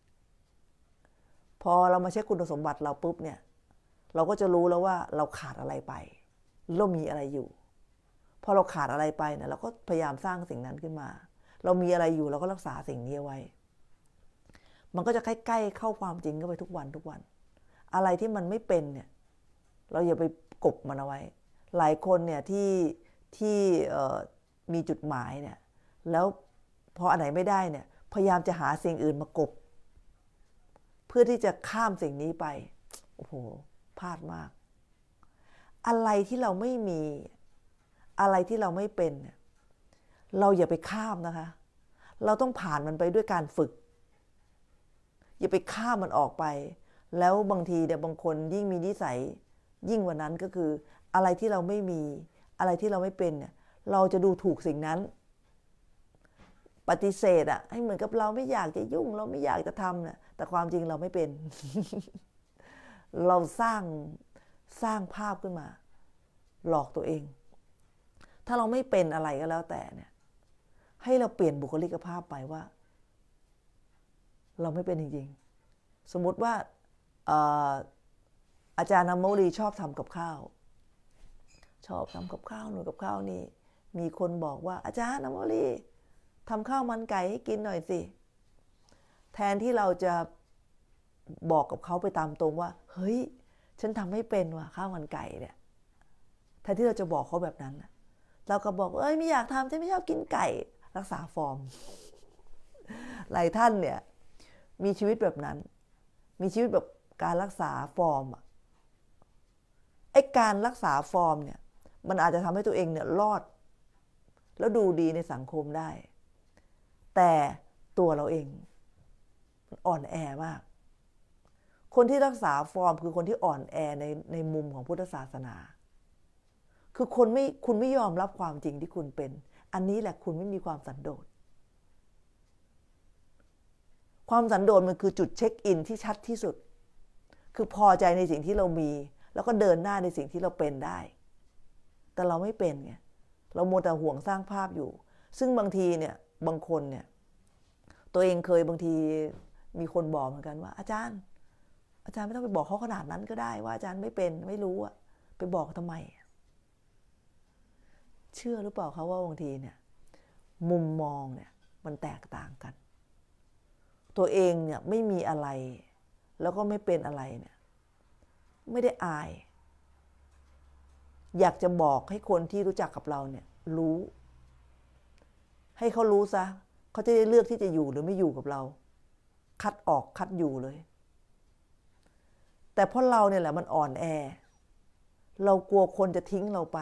พอเรามาเช็คคุณสมบัติเราปุ๊บเนี่ยเราก็จะรู้แล้วว่าเราขาดอะไรไปเรามีอะไรอยู่พอเราขาดอะไรไปเนี่ยเราก็พยายามสร้างสิ่งนั้นขึ้นมาเรามีอะไรอยู่เราก็รักษาสิ่งนี้ไว้มันก็จะใกล้ๆเข้าความจริงเข้าไปทุกวันอะไรที่มันไม่เป็นเนี่ยเราอย่าไปกบมันเอาไว้หลายคนเนี่ยที่มีจุดหมายเนี่ยแล้วพออันไหนไม่ได้เนี่ยพยายามจะหาสิ่งอื่นมากบเพื่อที่จะข้ามสิ่งนี้ไปโอ้โหพลาดมากอะไรที่เราไม่มีอะไรที่เราไม่เป็นเนี่ยเราอย่าไปข้ามนะคะเราต้องผ่านมันไปด้วยการฝึกอย่าไปข้ามมันออกไปแล้วบางทีเนี่ยบางคนยิ่งมีนิสัยยิ่งกว่านั้นก็คืออะไรที่เราไม่มีอะไรที่เราไม่เป็นเนี่ยเราจะดูถูกสิ่งนั้นปฏิเสธให้เหมือนกับเราไม่อยากจะยุ่งเราไม่อยากจะทำเนี่ยแต่ความจริงเราไม่เป็น เราสร้างภาพขึ้นมาหลอกตัวเองถ้าเราไม่เป็นอะไรก็แล้วแต่เนี่ยให้เราเปลี่ยนบุคลิกภาพไปว่าเราไม่เป็นจริงๆสมมุติว่าอาจารย์ธรรมวลีชอบทำกับข้าวชอบทำกับข้าวหนูกับข้าวนี่มีคนบอกว่าอาจารย์ธรรมวลีทำข้าวมันไก่ให้กินหน่อยสิแทนที่เราจะบอกกับเขาไปตามตรงว่าเฮ้ยฉันทำไม่เป็นว่ะข้าวมันไก่เนี่ยแทนที่เราจะบอกเขาแบบนั้นเราก็บอกไม่อยากทำฉันไม่ชอบกินไก่รักษาฟอร์มหลายท่านเนี่ยมีชีวิตแบบนั้นมีชีวิตแบบการรักษาฟอร์มไอ้การรักษาฟอร์มเนี่ยมันอาจจะทำให้ตัวเองเนี่ยรอดแล้วดูดีในสังคมได้แต่ตัวเราเองอ่อนแอมากคนที่รักษาฟอร์มคือคนที่อ่อนแอในมุมของพุทธศาสนาคือคุณไม่ยอมรับความจริงที่คุณเป็นอันนี้แหละคุณไม่มีความสันโดษความสันโดษมันคือจุดเช็คอินที่ชัดที่สุดคือพอใจในสิ่งที่เรามีแล้วก็เดินหน้าในสิ่งที่เราเป็นได้แต่เราไม่เป็นไงเราโมแต่ห่วงสร้างภาพอยู่ซึ่งบางทีเนี่ยบางคนเนี่ยตัวเองเคยบางทีมีคนบอกเหมือนกันว่าอาจารย์ไม่ต้องไปบอกเขาขนาดนั้นก็ได้ว่าอาจารย์ไม่เป็นไม่รู้อะไปบอกทำไมเชื่อหรือเปล่าเขาว่าบางทีเนี่ยมุมมองเนี่ยมันแตกต่างกันตัวเองเนี่ยไม่มีอะไรแล้วก็ไม่เป็นอะไรเนี่ยไม่ได้อายอยากจะบอกให้คนที่รู้จักกับเราเนี่ยรู้ให้เขารู้ซะเขาจะได้เลือกที่จะอยู่หรือไม่อยู่กับเราคัดออกคัดอยู่เลยแต่เพราะเราเนี่ยแหละมันอ่อนแอเรากลัวคนจะทิ้งเราไป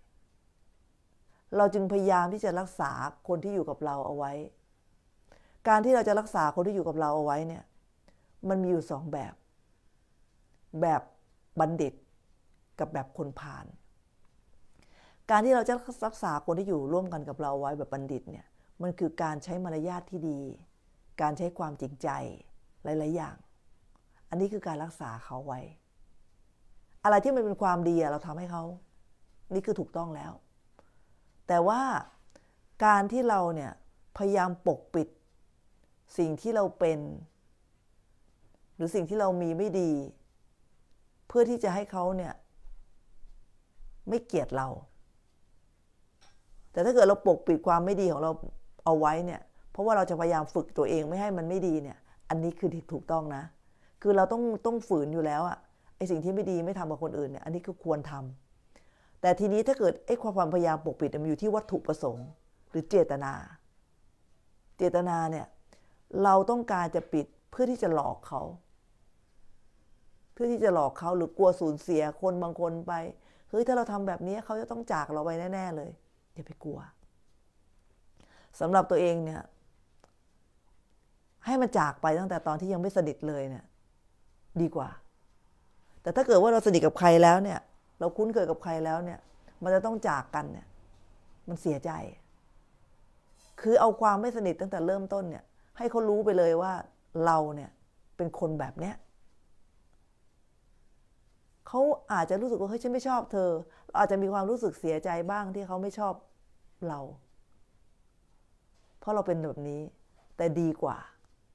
เราจึงพยายามที่จะรักษาคนที่อยู่กับเราเอาไว้การที่เราจะรักษาคนที่อยู่กับเราเอาไว้เนี่ยมันมีอยู่สองแบบบัณฑิตกับแบบคนพาลการที่เราจะรักษาคนที่อยู่ร่วมกันกับเราไว้แบบบัณฑิตเนี่ยมันคือการใช้มารยาทที่ดีการใช้ความจริงใจหลายๆอย่างอันนี้คือการรักษาเขาไว้อะไรที่มันเป็นความดีเราทำให้เขานี่คือถูกต้องแล้วแต่ว่าการที่เราเนี่ยพยายามปกปิดสิ่งที่เราเป็นหรือสิ่งที่เรามีไม่ดีเพื่อที่จะให้เขาเนี่ยไม่เกลียดเราแต่ถ้าเกิดเราปกปิดความไม่ดีของเราเอาไว้เนี่ยเพราะว่าเราจะพยายามฝึกตัวเองไม่ให้มันไม่ดีเนี่ยอันนี้คือถูกต้องนะคือเราต้องฝืนอยู่แล้วอะไอ้สิ่งที่ไม่ดีไม่ทำกับคนอื่นเนี่ยอันนี้คือควรทำแต่ทีนี้ถ้าเกิดไอ้ความพยายามปกปิดมันอยู่ที่วัตถุประสงค์หรือเจตนาเนี่ยเราต้องการจะปิดเพื่อที่จะหลอกเขาหรือกลัวสูญเสียคนบางคนไปเฮ้ยถ้าเราทำแบบนี้เขาจะต้องจากเราไปแน่ๆเลยอย่าไปกลัวสำหรับตัวเองเนี่ยให้มันจากไปตั้งแต่ตอนที่ยังไม่สนิทเลยเนี่ยดีกว่าแต่ถ้าเกิดว่าเราสนิทกับใครแล้วเนี่ยเราคุ้นเคยกับใครแล้วเนี่ยมันจะต้องจากกันเนี่ยมันเสียใจคือเอาความไม่สนิทตั้งแต่เริ่มต้นเนี่ยให้เขารู้ไปเลยว่าเราเนี่ยเป็นคนแบบเนี้ยเขาอาจจะรู้สึกว่าเฮ้ยฉันไม่ชอบเธออาจจะมีความรู้สึกเสียใจบ้างที่เขาไม่ชอบเราเพราะเราเป็นแบบนี้แต่ดีกว่า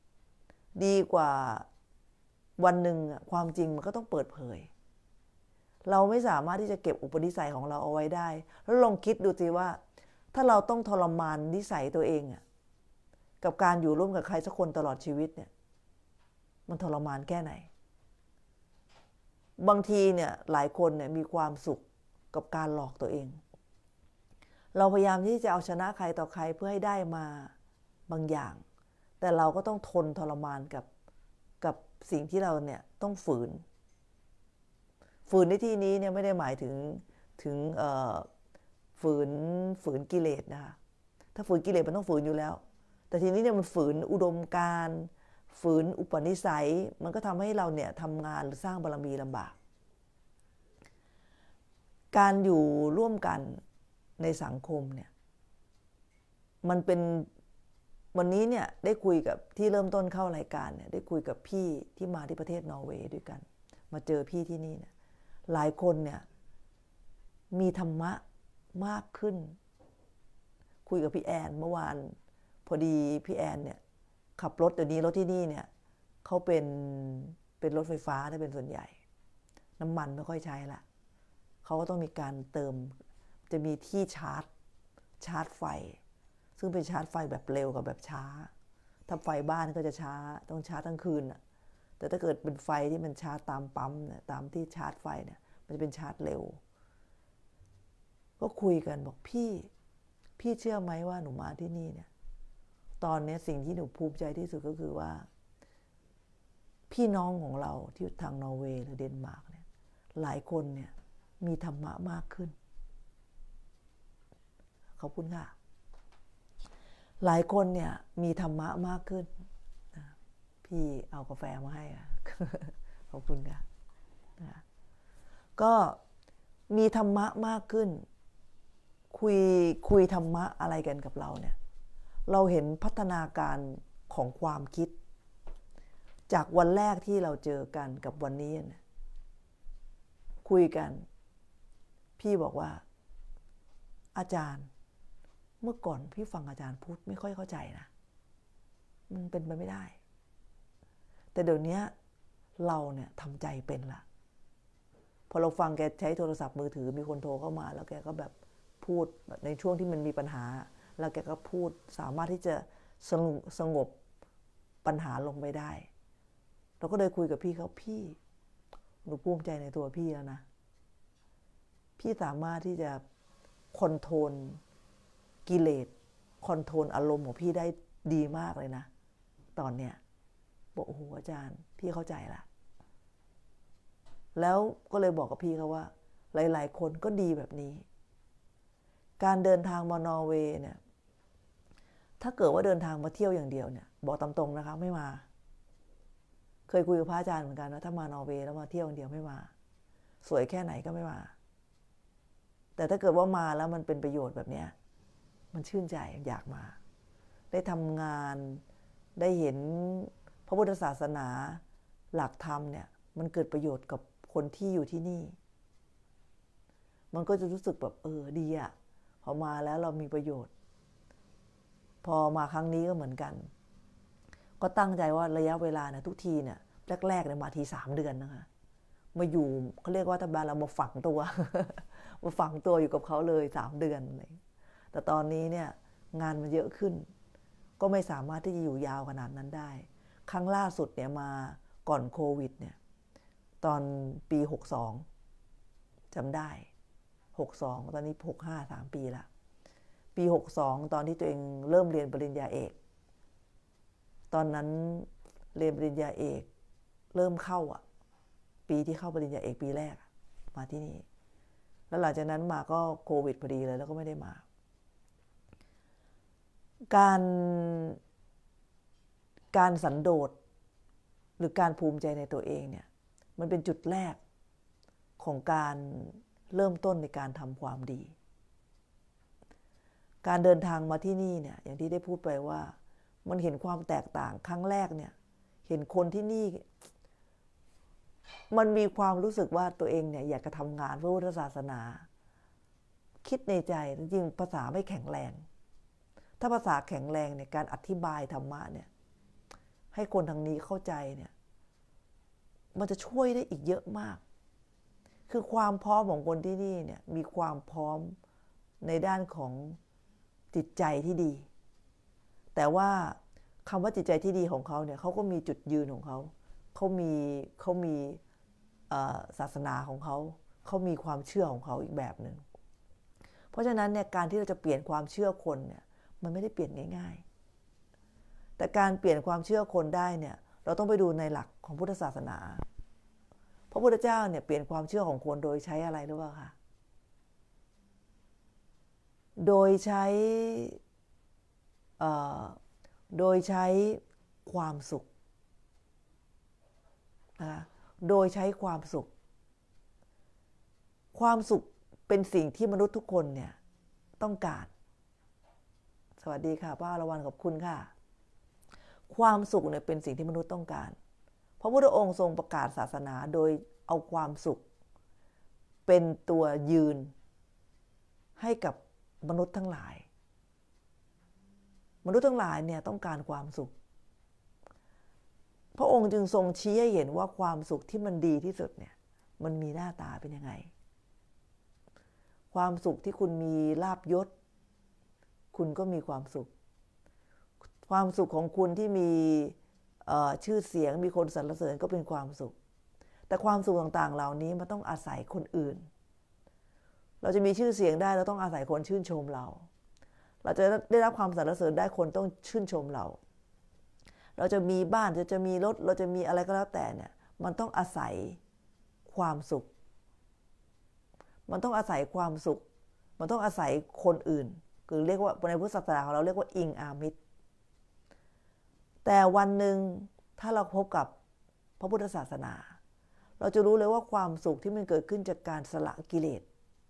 วันหนึ่งความจริงมันก็ต้องเปิดเผยเราไม่สามารถที่จะเก็บอุปนิสัยของเราเอาไว้ได้แล้วลองคิดดูสิว่าถ้าเราต้องทรมานนิสัยตัวเองกับการอยู่ร่วมกับใครสักคนตลอดชีวิตเนี่ยมันทรมานแค่ไหนบางทีเนี่ยหลายคนเนี่ยมีความสุขกับการหลอกตัวเองเราพยายามที่จะเอาชนะใครต่อใครเพื่อให้ได้มาบางอย่างแต่เราก็ต้องทนทรมานกับสิ่งที่เราเนี่ยต้องฝืนในที่นี้เนี่ยไม่ได้หมายถึงฝืนกิเลสนะคะถ้าฝืนกิเลสมันต้องฝืนอยู่แล้วแต่ทีนี้เนี่ยมันฝืนอุดมการณ์ฝืนอุปนิสัยมันก็ทำให้เราเนี่ยทำงานหรือสร้างบารมีลำบากการอยู่ร่วมกันในสังคมเนี่ยมันเป็นวันนี้เนี่ยได้คุยกับที่เริ่มต้นเข้ารายการเนี่ยได้คุยกับพี่ที่มาที่ประเทศนอร์เวย์ด้วยกันมาเจอพี่ที่นี่เนี่ยหลายคนเนี่ยมีธรรมะมากขึ้นคุยกับพี่แอนเมื่อวานพอดีพี่แอนเนี่ยขับรถเดี๋ยวนี้รถที่นี่เนี่ยเขาเป็นรถไฟฟ้าได้เป็นส่วนใหญ่น้ำมันไม่ค่อยใช้ละเขาก็ต้องมีการเติมจะมีที่ชาร์จไฟซึ่งเป็นชาร์จไฟแบบเร็วกับแบบช้าถ้าไฟบ้านก็จะช้าต้องชาร์จทั้งคืนแต่ถ้าเกิดเป็นไฟที่มันชาร์จตามปั๊มเนี่ยตามที่ชาร์จไฟเนี่ยมันจะเป็นชาร์จเร็วก็คุยกันบอกพี่เชื่อไหมว่าหนูมาที่นี่เนี่ยตอนนี้สิ่งที่หนูภูมิใจที่สุดก็คือว่าพี่น้องของเราที่ทางนอร์เวย์หรือเดนมาร์กเนี่ยหลายคนเนี่ยมีธรรมะมากขึ้นขอบคุณค่ะหลายคนเนี่ยมีธรรมะมากขึ้นนะพพี่เอากาแฟมาให้ค่ะ ขอบคุณค่ะก็มีธรรมะมากขึ้นคุยธรรมะอะไรกันกับเราเนี่ยเราเห็นพัฒนาการของความคิดจากวันแรกที่เราเจอกันกับวันนี้เนี่ยคุยกันพี่บอกว่าอาจารย์เมื่อก่อนพี่ฟังอาจารย์พูดไม่ค่อยเข้าใจนะมันเป็นไปไม่ได้แต่เดี๋ยวนี้เราเนี่ยทำใจเป็นละพอเราฟังแกใช้โทรศัพท์มือถือมีคนโทรเข้ามาแล้วแกก็แบบพูดในช่วงที่มันมีปัญหาแล้วแกก็พูดสามารถที่จะสงบปัญหาลงไปได้เราก็เลยคุยกับพี่เขาพี่หนูภูมิใจในตัวพี่แล้วนะพี่สามารถที่จะคอนโทรลกิเลสคอนโทรลอารมณ์ของพี่ได้ดีมากเลยนะตอนเนี้ยบอกโอ้โหอาจารย์พี่เข้าใจละแล้วก็เลยบอกกับพี่เขาว่าหลายๆคนก็ดีแบบนี้การเดินทางมานอร์เวย์เนี่ยถ้าเกิดว่าเดินทางมาเที่ยวอย่างเดียวเนี่ยบอกตามตรงนะคะไม่มาเคยคุยกับพระอาจารย์เหมือนกันว่าถ้ามานอร์เวย์แล้วมาเที่ยวอย่างเดียวไม่มาสวยแค่ไหนก็ไม่มาแต่ถ้าเกิดว่ามาแล้วมันเป็นประโยชน์แบบนี้มันชื่นใจอยากมาได้ทำงานได้เห็นพระพุทธศาสนาหลักธรรมเนี่ยมันเกิดประโยชน์กับคนที่อยู่ที่นี่มันก็จะรู้สึกแบบดีอะพอมาแล้วเรามีประโยชน์พอมาครั้งนี้ก็เหมือนกันก็ตั้งใจว่าระยะเวลาเนี่ยทุกทีเนี่ยแรกๆเนี่ยมาที3 เดือนนะคะมาอยู่เขาเรียกว่าตะบานเรามาฝังตัว มาฝังตัวอยู่กับเขาเลย3 เดือนเลยแต่ตอนนี้เนี่ยงานมันเยอะขึ้นก็ไม่สามารถที่จะอยู่ยาวขนาดนั้นได้ครั้งล่าสุดเนี่ยมาก่อนโควิดเนี่ยตอนปี62จำได้62ตอนนี้65 3 ปีละปี62ตอนที่ตัวเองเริ่มเรียนปริญญาเอกตอนนั้นเรียนปริญญาเอกเริ่มเข้าปีที่เข้าปริญญาเอกปีแรกมาที่นี่แล้วหลังจากนั้นมาก็โควิดพอดีเลยแล้วก็ไม่ได้มาการสันโดษหรือการภูมิใจในตัวเองเนี่ยมันเป็นจุดแรกของการเริ่มต้นในการทำความดีการเดินทางมาที่นี่เนี่ยอย่างที่ได้พูดไปว่ามันเห็นความแตกต่างครั้งแรกเนี่ยเห็นคนที่นี่มันมีความรู้สึกว่าตัวเองเนี่ยอยากจะทำงานเพื่อพุทธศาสนาคิดในใจจริงๆภาษาไม่แข็งแรงถ้าภาษาแข็งแรงเนี่ยการอธิบายธรรมะเนี่ยให้คนทางนี้เข้าใจเนี่ยมันจะช่วยได้อีกเยอะมากคือความพร้อมของคนที่นี่เนี่ยมีความพร้อมในด้านของจิตใจที่ดีแต่ว่าคำว่าจิตใจที่ดีของเขาเนี่ยเขาก็มีจุดยืนของเขาเขามีศาสนาของเขามีความเชื่อของเขาอีกแบบหนึ่งเพราะฉะนั้นเนี่ยการที่เราจะเปลี่ยนความเชื่อคนเนี่ยมันไม่ได้เปลี่ยนง่ายๆแต่การเปลี่ยนความเชื่อคนได้เนี่ยเราต้องไปดูในหลักของพุทธศาสนาพระพุทธเจ้าเนี่ยเปลี่ยนความเชื่อของคนโดยใช้อะไรรู้ป่ะคะโดยใช้ความสุขนะคะโดยใช้ความสุขเป็นสิ่งที่มนุษย์ทุกคนเนี่ยต้องการสวัสดีค่ะป้าอรวรรณขอบคุณค่ะความสุขเนี่ยเป็นสิ่งที่มนุษย์ต้องการพระพุทธองค์ทรงประกาศศาสนาโดยเอาความสุขเป็นตัวยืนให้กับมนุษย์ทั้งหลายเนี่ยต้องการความสุขพระองค์จึงทรงชี้ให้เห็นว่าความสุขที่มันดีที่สุดเนี่ยมันมีหน้าตาเป็นยังไงความสุขที่คุณมีลาภยศคุณก็มีความสุขความสุขของคุณที่มีชื่อเสียงมีคนสรรเสริญก็เป็นความสุขแต่ความสุขต่างๆเหล่านี้มันต้องอาศัยคนอื่นเราจะมีชื่อเสียงได้เราต้องอาศัยคนชื่นชมเราจะได้รับความสรรเสริญได้คนต้องชื่นชมเราจะมีบ้านจะมีรถเราจะมีอะไรก็แล้วแต่เนี่ยมันต้องอาศัยความสุขมันต้องอาศัยความสุขมันต้องอาศัยคนอื่นคือเรียกว่าในพุทธศาสนาของเราเรียกว่าอิงอามิตรแต่วันหนึ่งถ้าเราพบกับพระพุทธศาสนาเราจะรู้เลยว่าความสุขที่มันเกิดขึ้นจากการสละกิเลส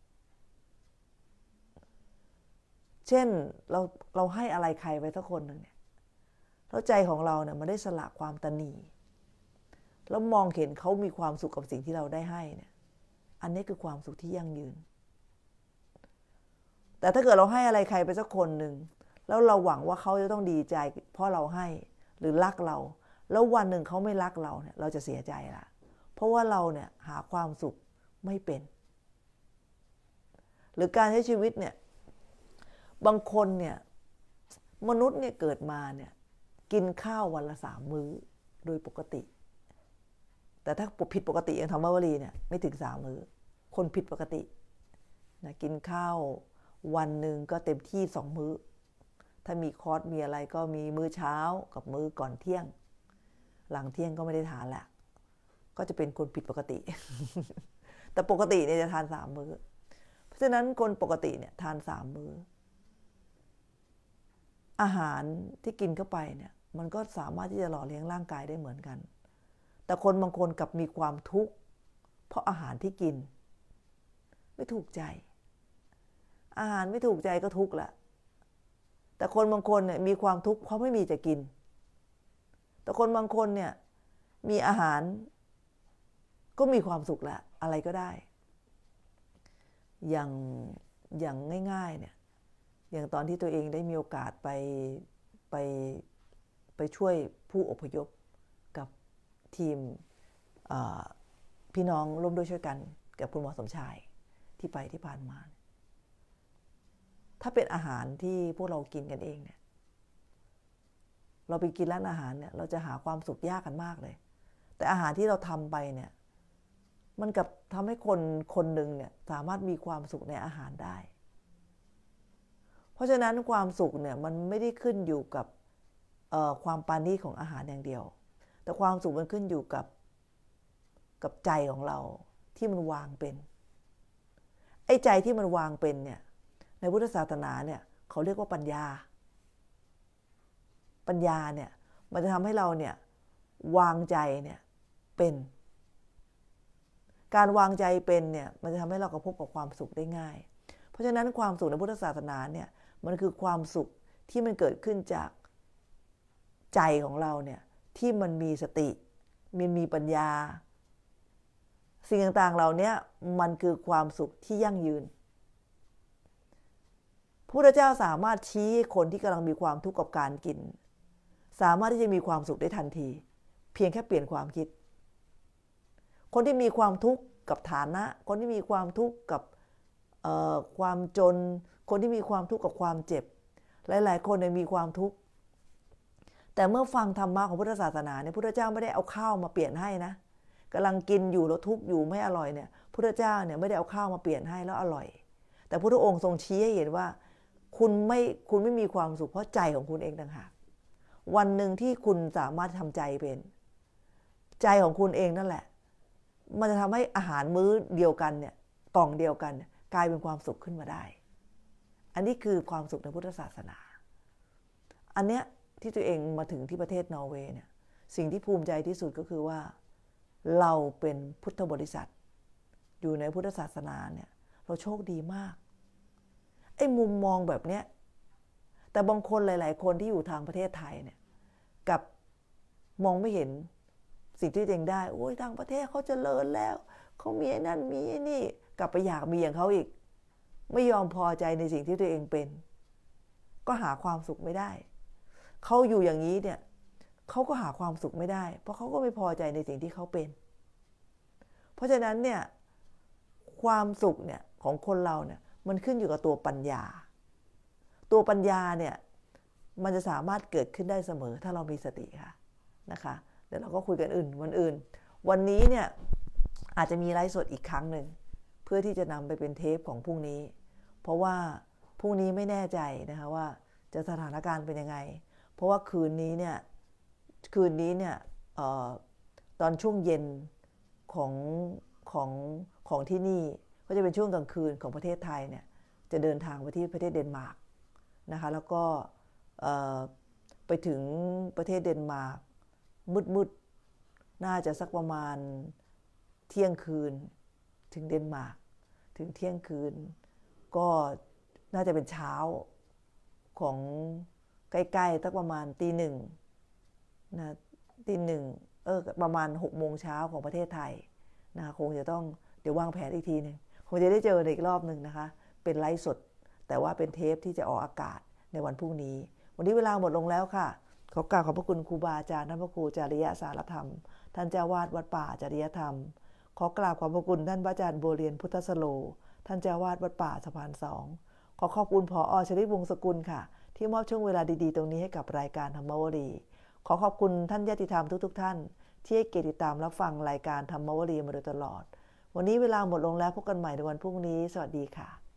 เช่นเราให้อะไรใครไปสักคนหนึ่งเนี่ยแล้วใจของเราเนี่ยมันได้สละความตนีแล้วมองเห็นเขามีความสุขกับสิ่งที่เราได้ให้เนี่ยอันนี้คือความสุขที่ยั่งยืนแต่ถ้าเกิดเราให้อะไรใครไปสักคนหนึ่งแล้วเราหวังว่าเขาจะต้องดีใจเพราะเราให้หรือรักเราแล้ววันหนึ่งเขาไม่รักเราเนี่ยเราจะเสียใจละเพราะว่าเราเนี่ยหาความสุขไม่เป็นหรือการใช้ชีวิตเนี่ยบางคนเนี่ยมนุษย์เนี่ยเกิดมาเนี่ยกินข้าววันละ3 มื้อโดยปกติแต่ถ้าผิดปกติอย่างธรรมวลีเนี่ยไม่ถึง3 มื้อคนผิดปกตินะกินข้าววันหนึ่งก็เต็มที่2 มื้อถ้ามีคอร์สมีอะไรก็มีมื้อเช้ากับมื้อก่อนเที่ยงหลังเที่ยงก็ไม่ได้ทานแหละก็จะเป็นคนผิดปกติ แต่ปกติเนี่ยจะทาน3 มื้อเพราะฉะนั้นคนปกติเนี่ยทาน3 มื้ออาหารที่กินเข้าไปเนี่ยมันก็สามารถที่จะหล่อเลี้ยงร่างกายได้เหมือนกันแต่คนบางคนกลับมีความทุกข์เพราะอาหารที่กินไม่ถูกใจอาหารไม่ถูกใจก็ทุกข์ละแต่คนบางคนเนี่ยมีความทุกข์เพราะไม่มีจะกินแต่คนบางคนเนี่ยมีอาหารก็มีความสุขละอะไรก็ได้อย่างง่ายๆเนี่ยอย่างตอนที่ตัวเองได้มีโอกาสไปช่วยผู้อพยพกับทีมพี่น้องร่วมด้วยช่วยกันกับคุณหมอสมชายที่ผ่านมาถ้าเป็นอาหารที่พวกเรากินกันเองเนี่ยเราไปกินร้านอาหารเนี่ยเราจะหาความสุขยากกันมากเลยแต่อาหารที่เราทำไปเนี่ยมันกับทำให้คนหนึ่งเนี่ยสามารถมีความสุขในอาหารได้เพราะฉะนั้นความสุขเนี่ยมันไม่ได้ขึ้นอยู่กับความปราณีตของอาหารอย่างเดียวแต่ความสุขมันขึ้นอยู่กับใจของเราที่มันวางเป็นไอ้ใจที่มันวางเป็นเนี่ยในพุทธศาสนาเนี่ยเขาเรียกว่าปัญญาเนี่ยมันจะทำให้เราเนี่ยวางใจเนี่ยเป็นการวางใจเป็นเนี่ยมันจะทำให้เราพบกับความสุขได้ง่ายเพราะฉะนั้นความสุขในพุทธศาสนาเนี่ยมันคือความสุขที่มันเกิดขึ้นจากใจของเราเนี่ยที่มันมีสติมันมีปัญญาสิ่งต่างๆเหล่านี้มันคือความสุขที่ยั่งยืนพระพุทธเจ้าสามารถชี้คนที่กำลังมีความทุกข์กับการกินสามารถที่จะมีความสุขได้ทันทีเพียงแค่เปลี่ยนความคิดคนที่มีความทุกข์กับฐานะคนที่มีความทุกข์กับความจนคนที่มีความทุกข์กับความเจ็บหลายๆคนเนี่ยมีความทุกข์แต่เมื่อฟังธรรมะของพุทธศาสนาเนี่ยพุทธเจ้าไม่ได้เอาข้าวมาเปลี่ยนให้นะกำลังกินอยู่แล้วทุกข์อยู่ไม่อร่อยเนี่ยพุทธเจ้าเนี่ยไม่ได้เอาข้าวมาเปลี่ยนให้แล้วอร่อยแต่พระพุทธองค์ทรงชี้ให้เห็นว่าคุณไม่มีความสุขเพราะใจของคุณเองต่างหากวันหนึ่งที่คุณสามารถทำใจเป็นใจของคุณเองนั่นแหละมันจะทำให้อาหารมื้อเดียวกันเนี่ยกล่องเดียวกันกลายเป็นความสุขขึ้นมาได้อันนี้คือความสุขในพุทธศาสนาอันเนี้ยที่ตัวเองมาถึงที่ประเทศนอร์เวย์เนี่ยสิ่งที่ภูมิใจที่สุดก็คือว่าเราเป็นพุทธบริษัทอยู่ในพุทธศาสนาเนี่ยเราโชคดีมากไอ้มุมมองแบบเนี้ยแต่บางคนหลายๆคนที่อยู่ทางประเทศไทยเนี่ยกับมองไม่เห็นสิ่งที่ตัวเองได้โอ้ยทางประเทศเขาเจริญแล้วเขามีไอ้นั่นมีไอ้นี่กลับไปอยากมีอย่างเขาอีกไม่ยอมพอใจในสิ่งที่ตัวเองเป็นก็หาความสุขไม่ได้เขาอยู่อย่างนี้เนี่ยเขาก็หาความสุขไม่ได้เพราะเขาก็ไม่พอใจในสิ่งที่เขาเป็นเพราะฉะนั้นเนี่ยความสุขเนี่ยของคนเราเนี่ยมันขึ้นอยู่กับตัวปัญญาเนี่ยมันจะสามารถเกิดขึ้นได้เสมอถ้าเรามีสติค่ะนะคะเดี๋ยวเราก็คุยกันวันอื่นวันนี้เนี่ยอาจจะมีไลฟ์สดอีกครั้งหนึ่งเพื่อที่จะนำไปเป็นเทปของพรุ่งนี้เพราะว่าพรุ่งนี้ไม่แน่ใจนะคะว่าจะสถานการณ์เป็นยังไงเพราะว่าคืนนี้เนี่ยตอนช่วงเย็นของที่นี่ก็จะเป็นช่วงกลางคืนของประเทศไทยเนี่ยจะเดินทางไปที่ประเทศเดนมาร์กนะคะแล้วก็ไปถึงประเทศเดนมาร์กมืดน่าจะสักประมาณเที่ยงคืนถึงเดนมาร์กถึงเที่ยงคืนก็น่าจะเป็นเช้าของใกล้ๆสักประมาณตีหนึ่งนะตีหนึ่งประมาณ6 โมงเช้าของประเทศไทยนะคะคงจะต้องเดี๋ยววางแผนอีกทีนึงคงจะได้เจออีกรอบนึงนะคะเป็นไลฟ์สดแต่ว่าเป็นเทปที่จะออกอากาศในวันพรุ่งนี้วันนี้เวลาหมดลงแล้วค่ะขอกราบขอบพระคุณครูบาอาจารย์ท่านพระครูจริยสารธรรมท่านเจ้าวาดวัดป่าจริยธรรมขอกราบขอบพระคุณท่านพระอาจารย์บัวเรียนพุทธสโลท่านเจ้าวาดวัดป่าสะพาน2ขอขอบคุณผอ.ชลิตวงศ์สกุลค่ะที่มอบช่วงเวลาดีๆตรงนี้ให้กับรายการธรรมวลีขอขอบคุณท่านญาติธรรมทุกๆท่านที่ให้เกียรติติดตามรับฟังรายการธรรมวลีมาโดยตลอดวันนี้เวลาหมดลงแล้วพบกันใหม่ในวันพรุ่งนี้สวัสดีค่ะ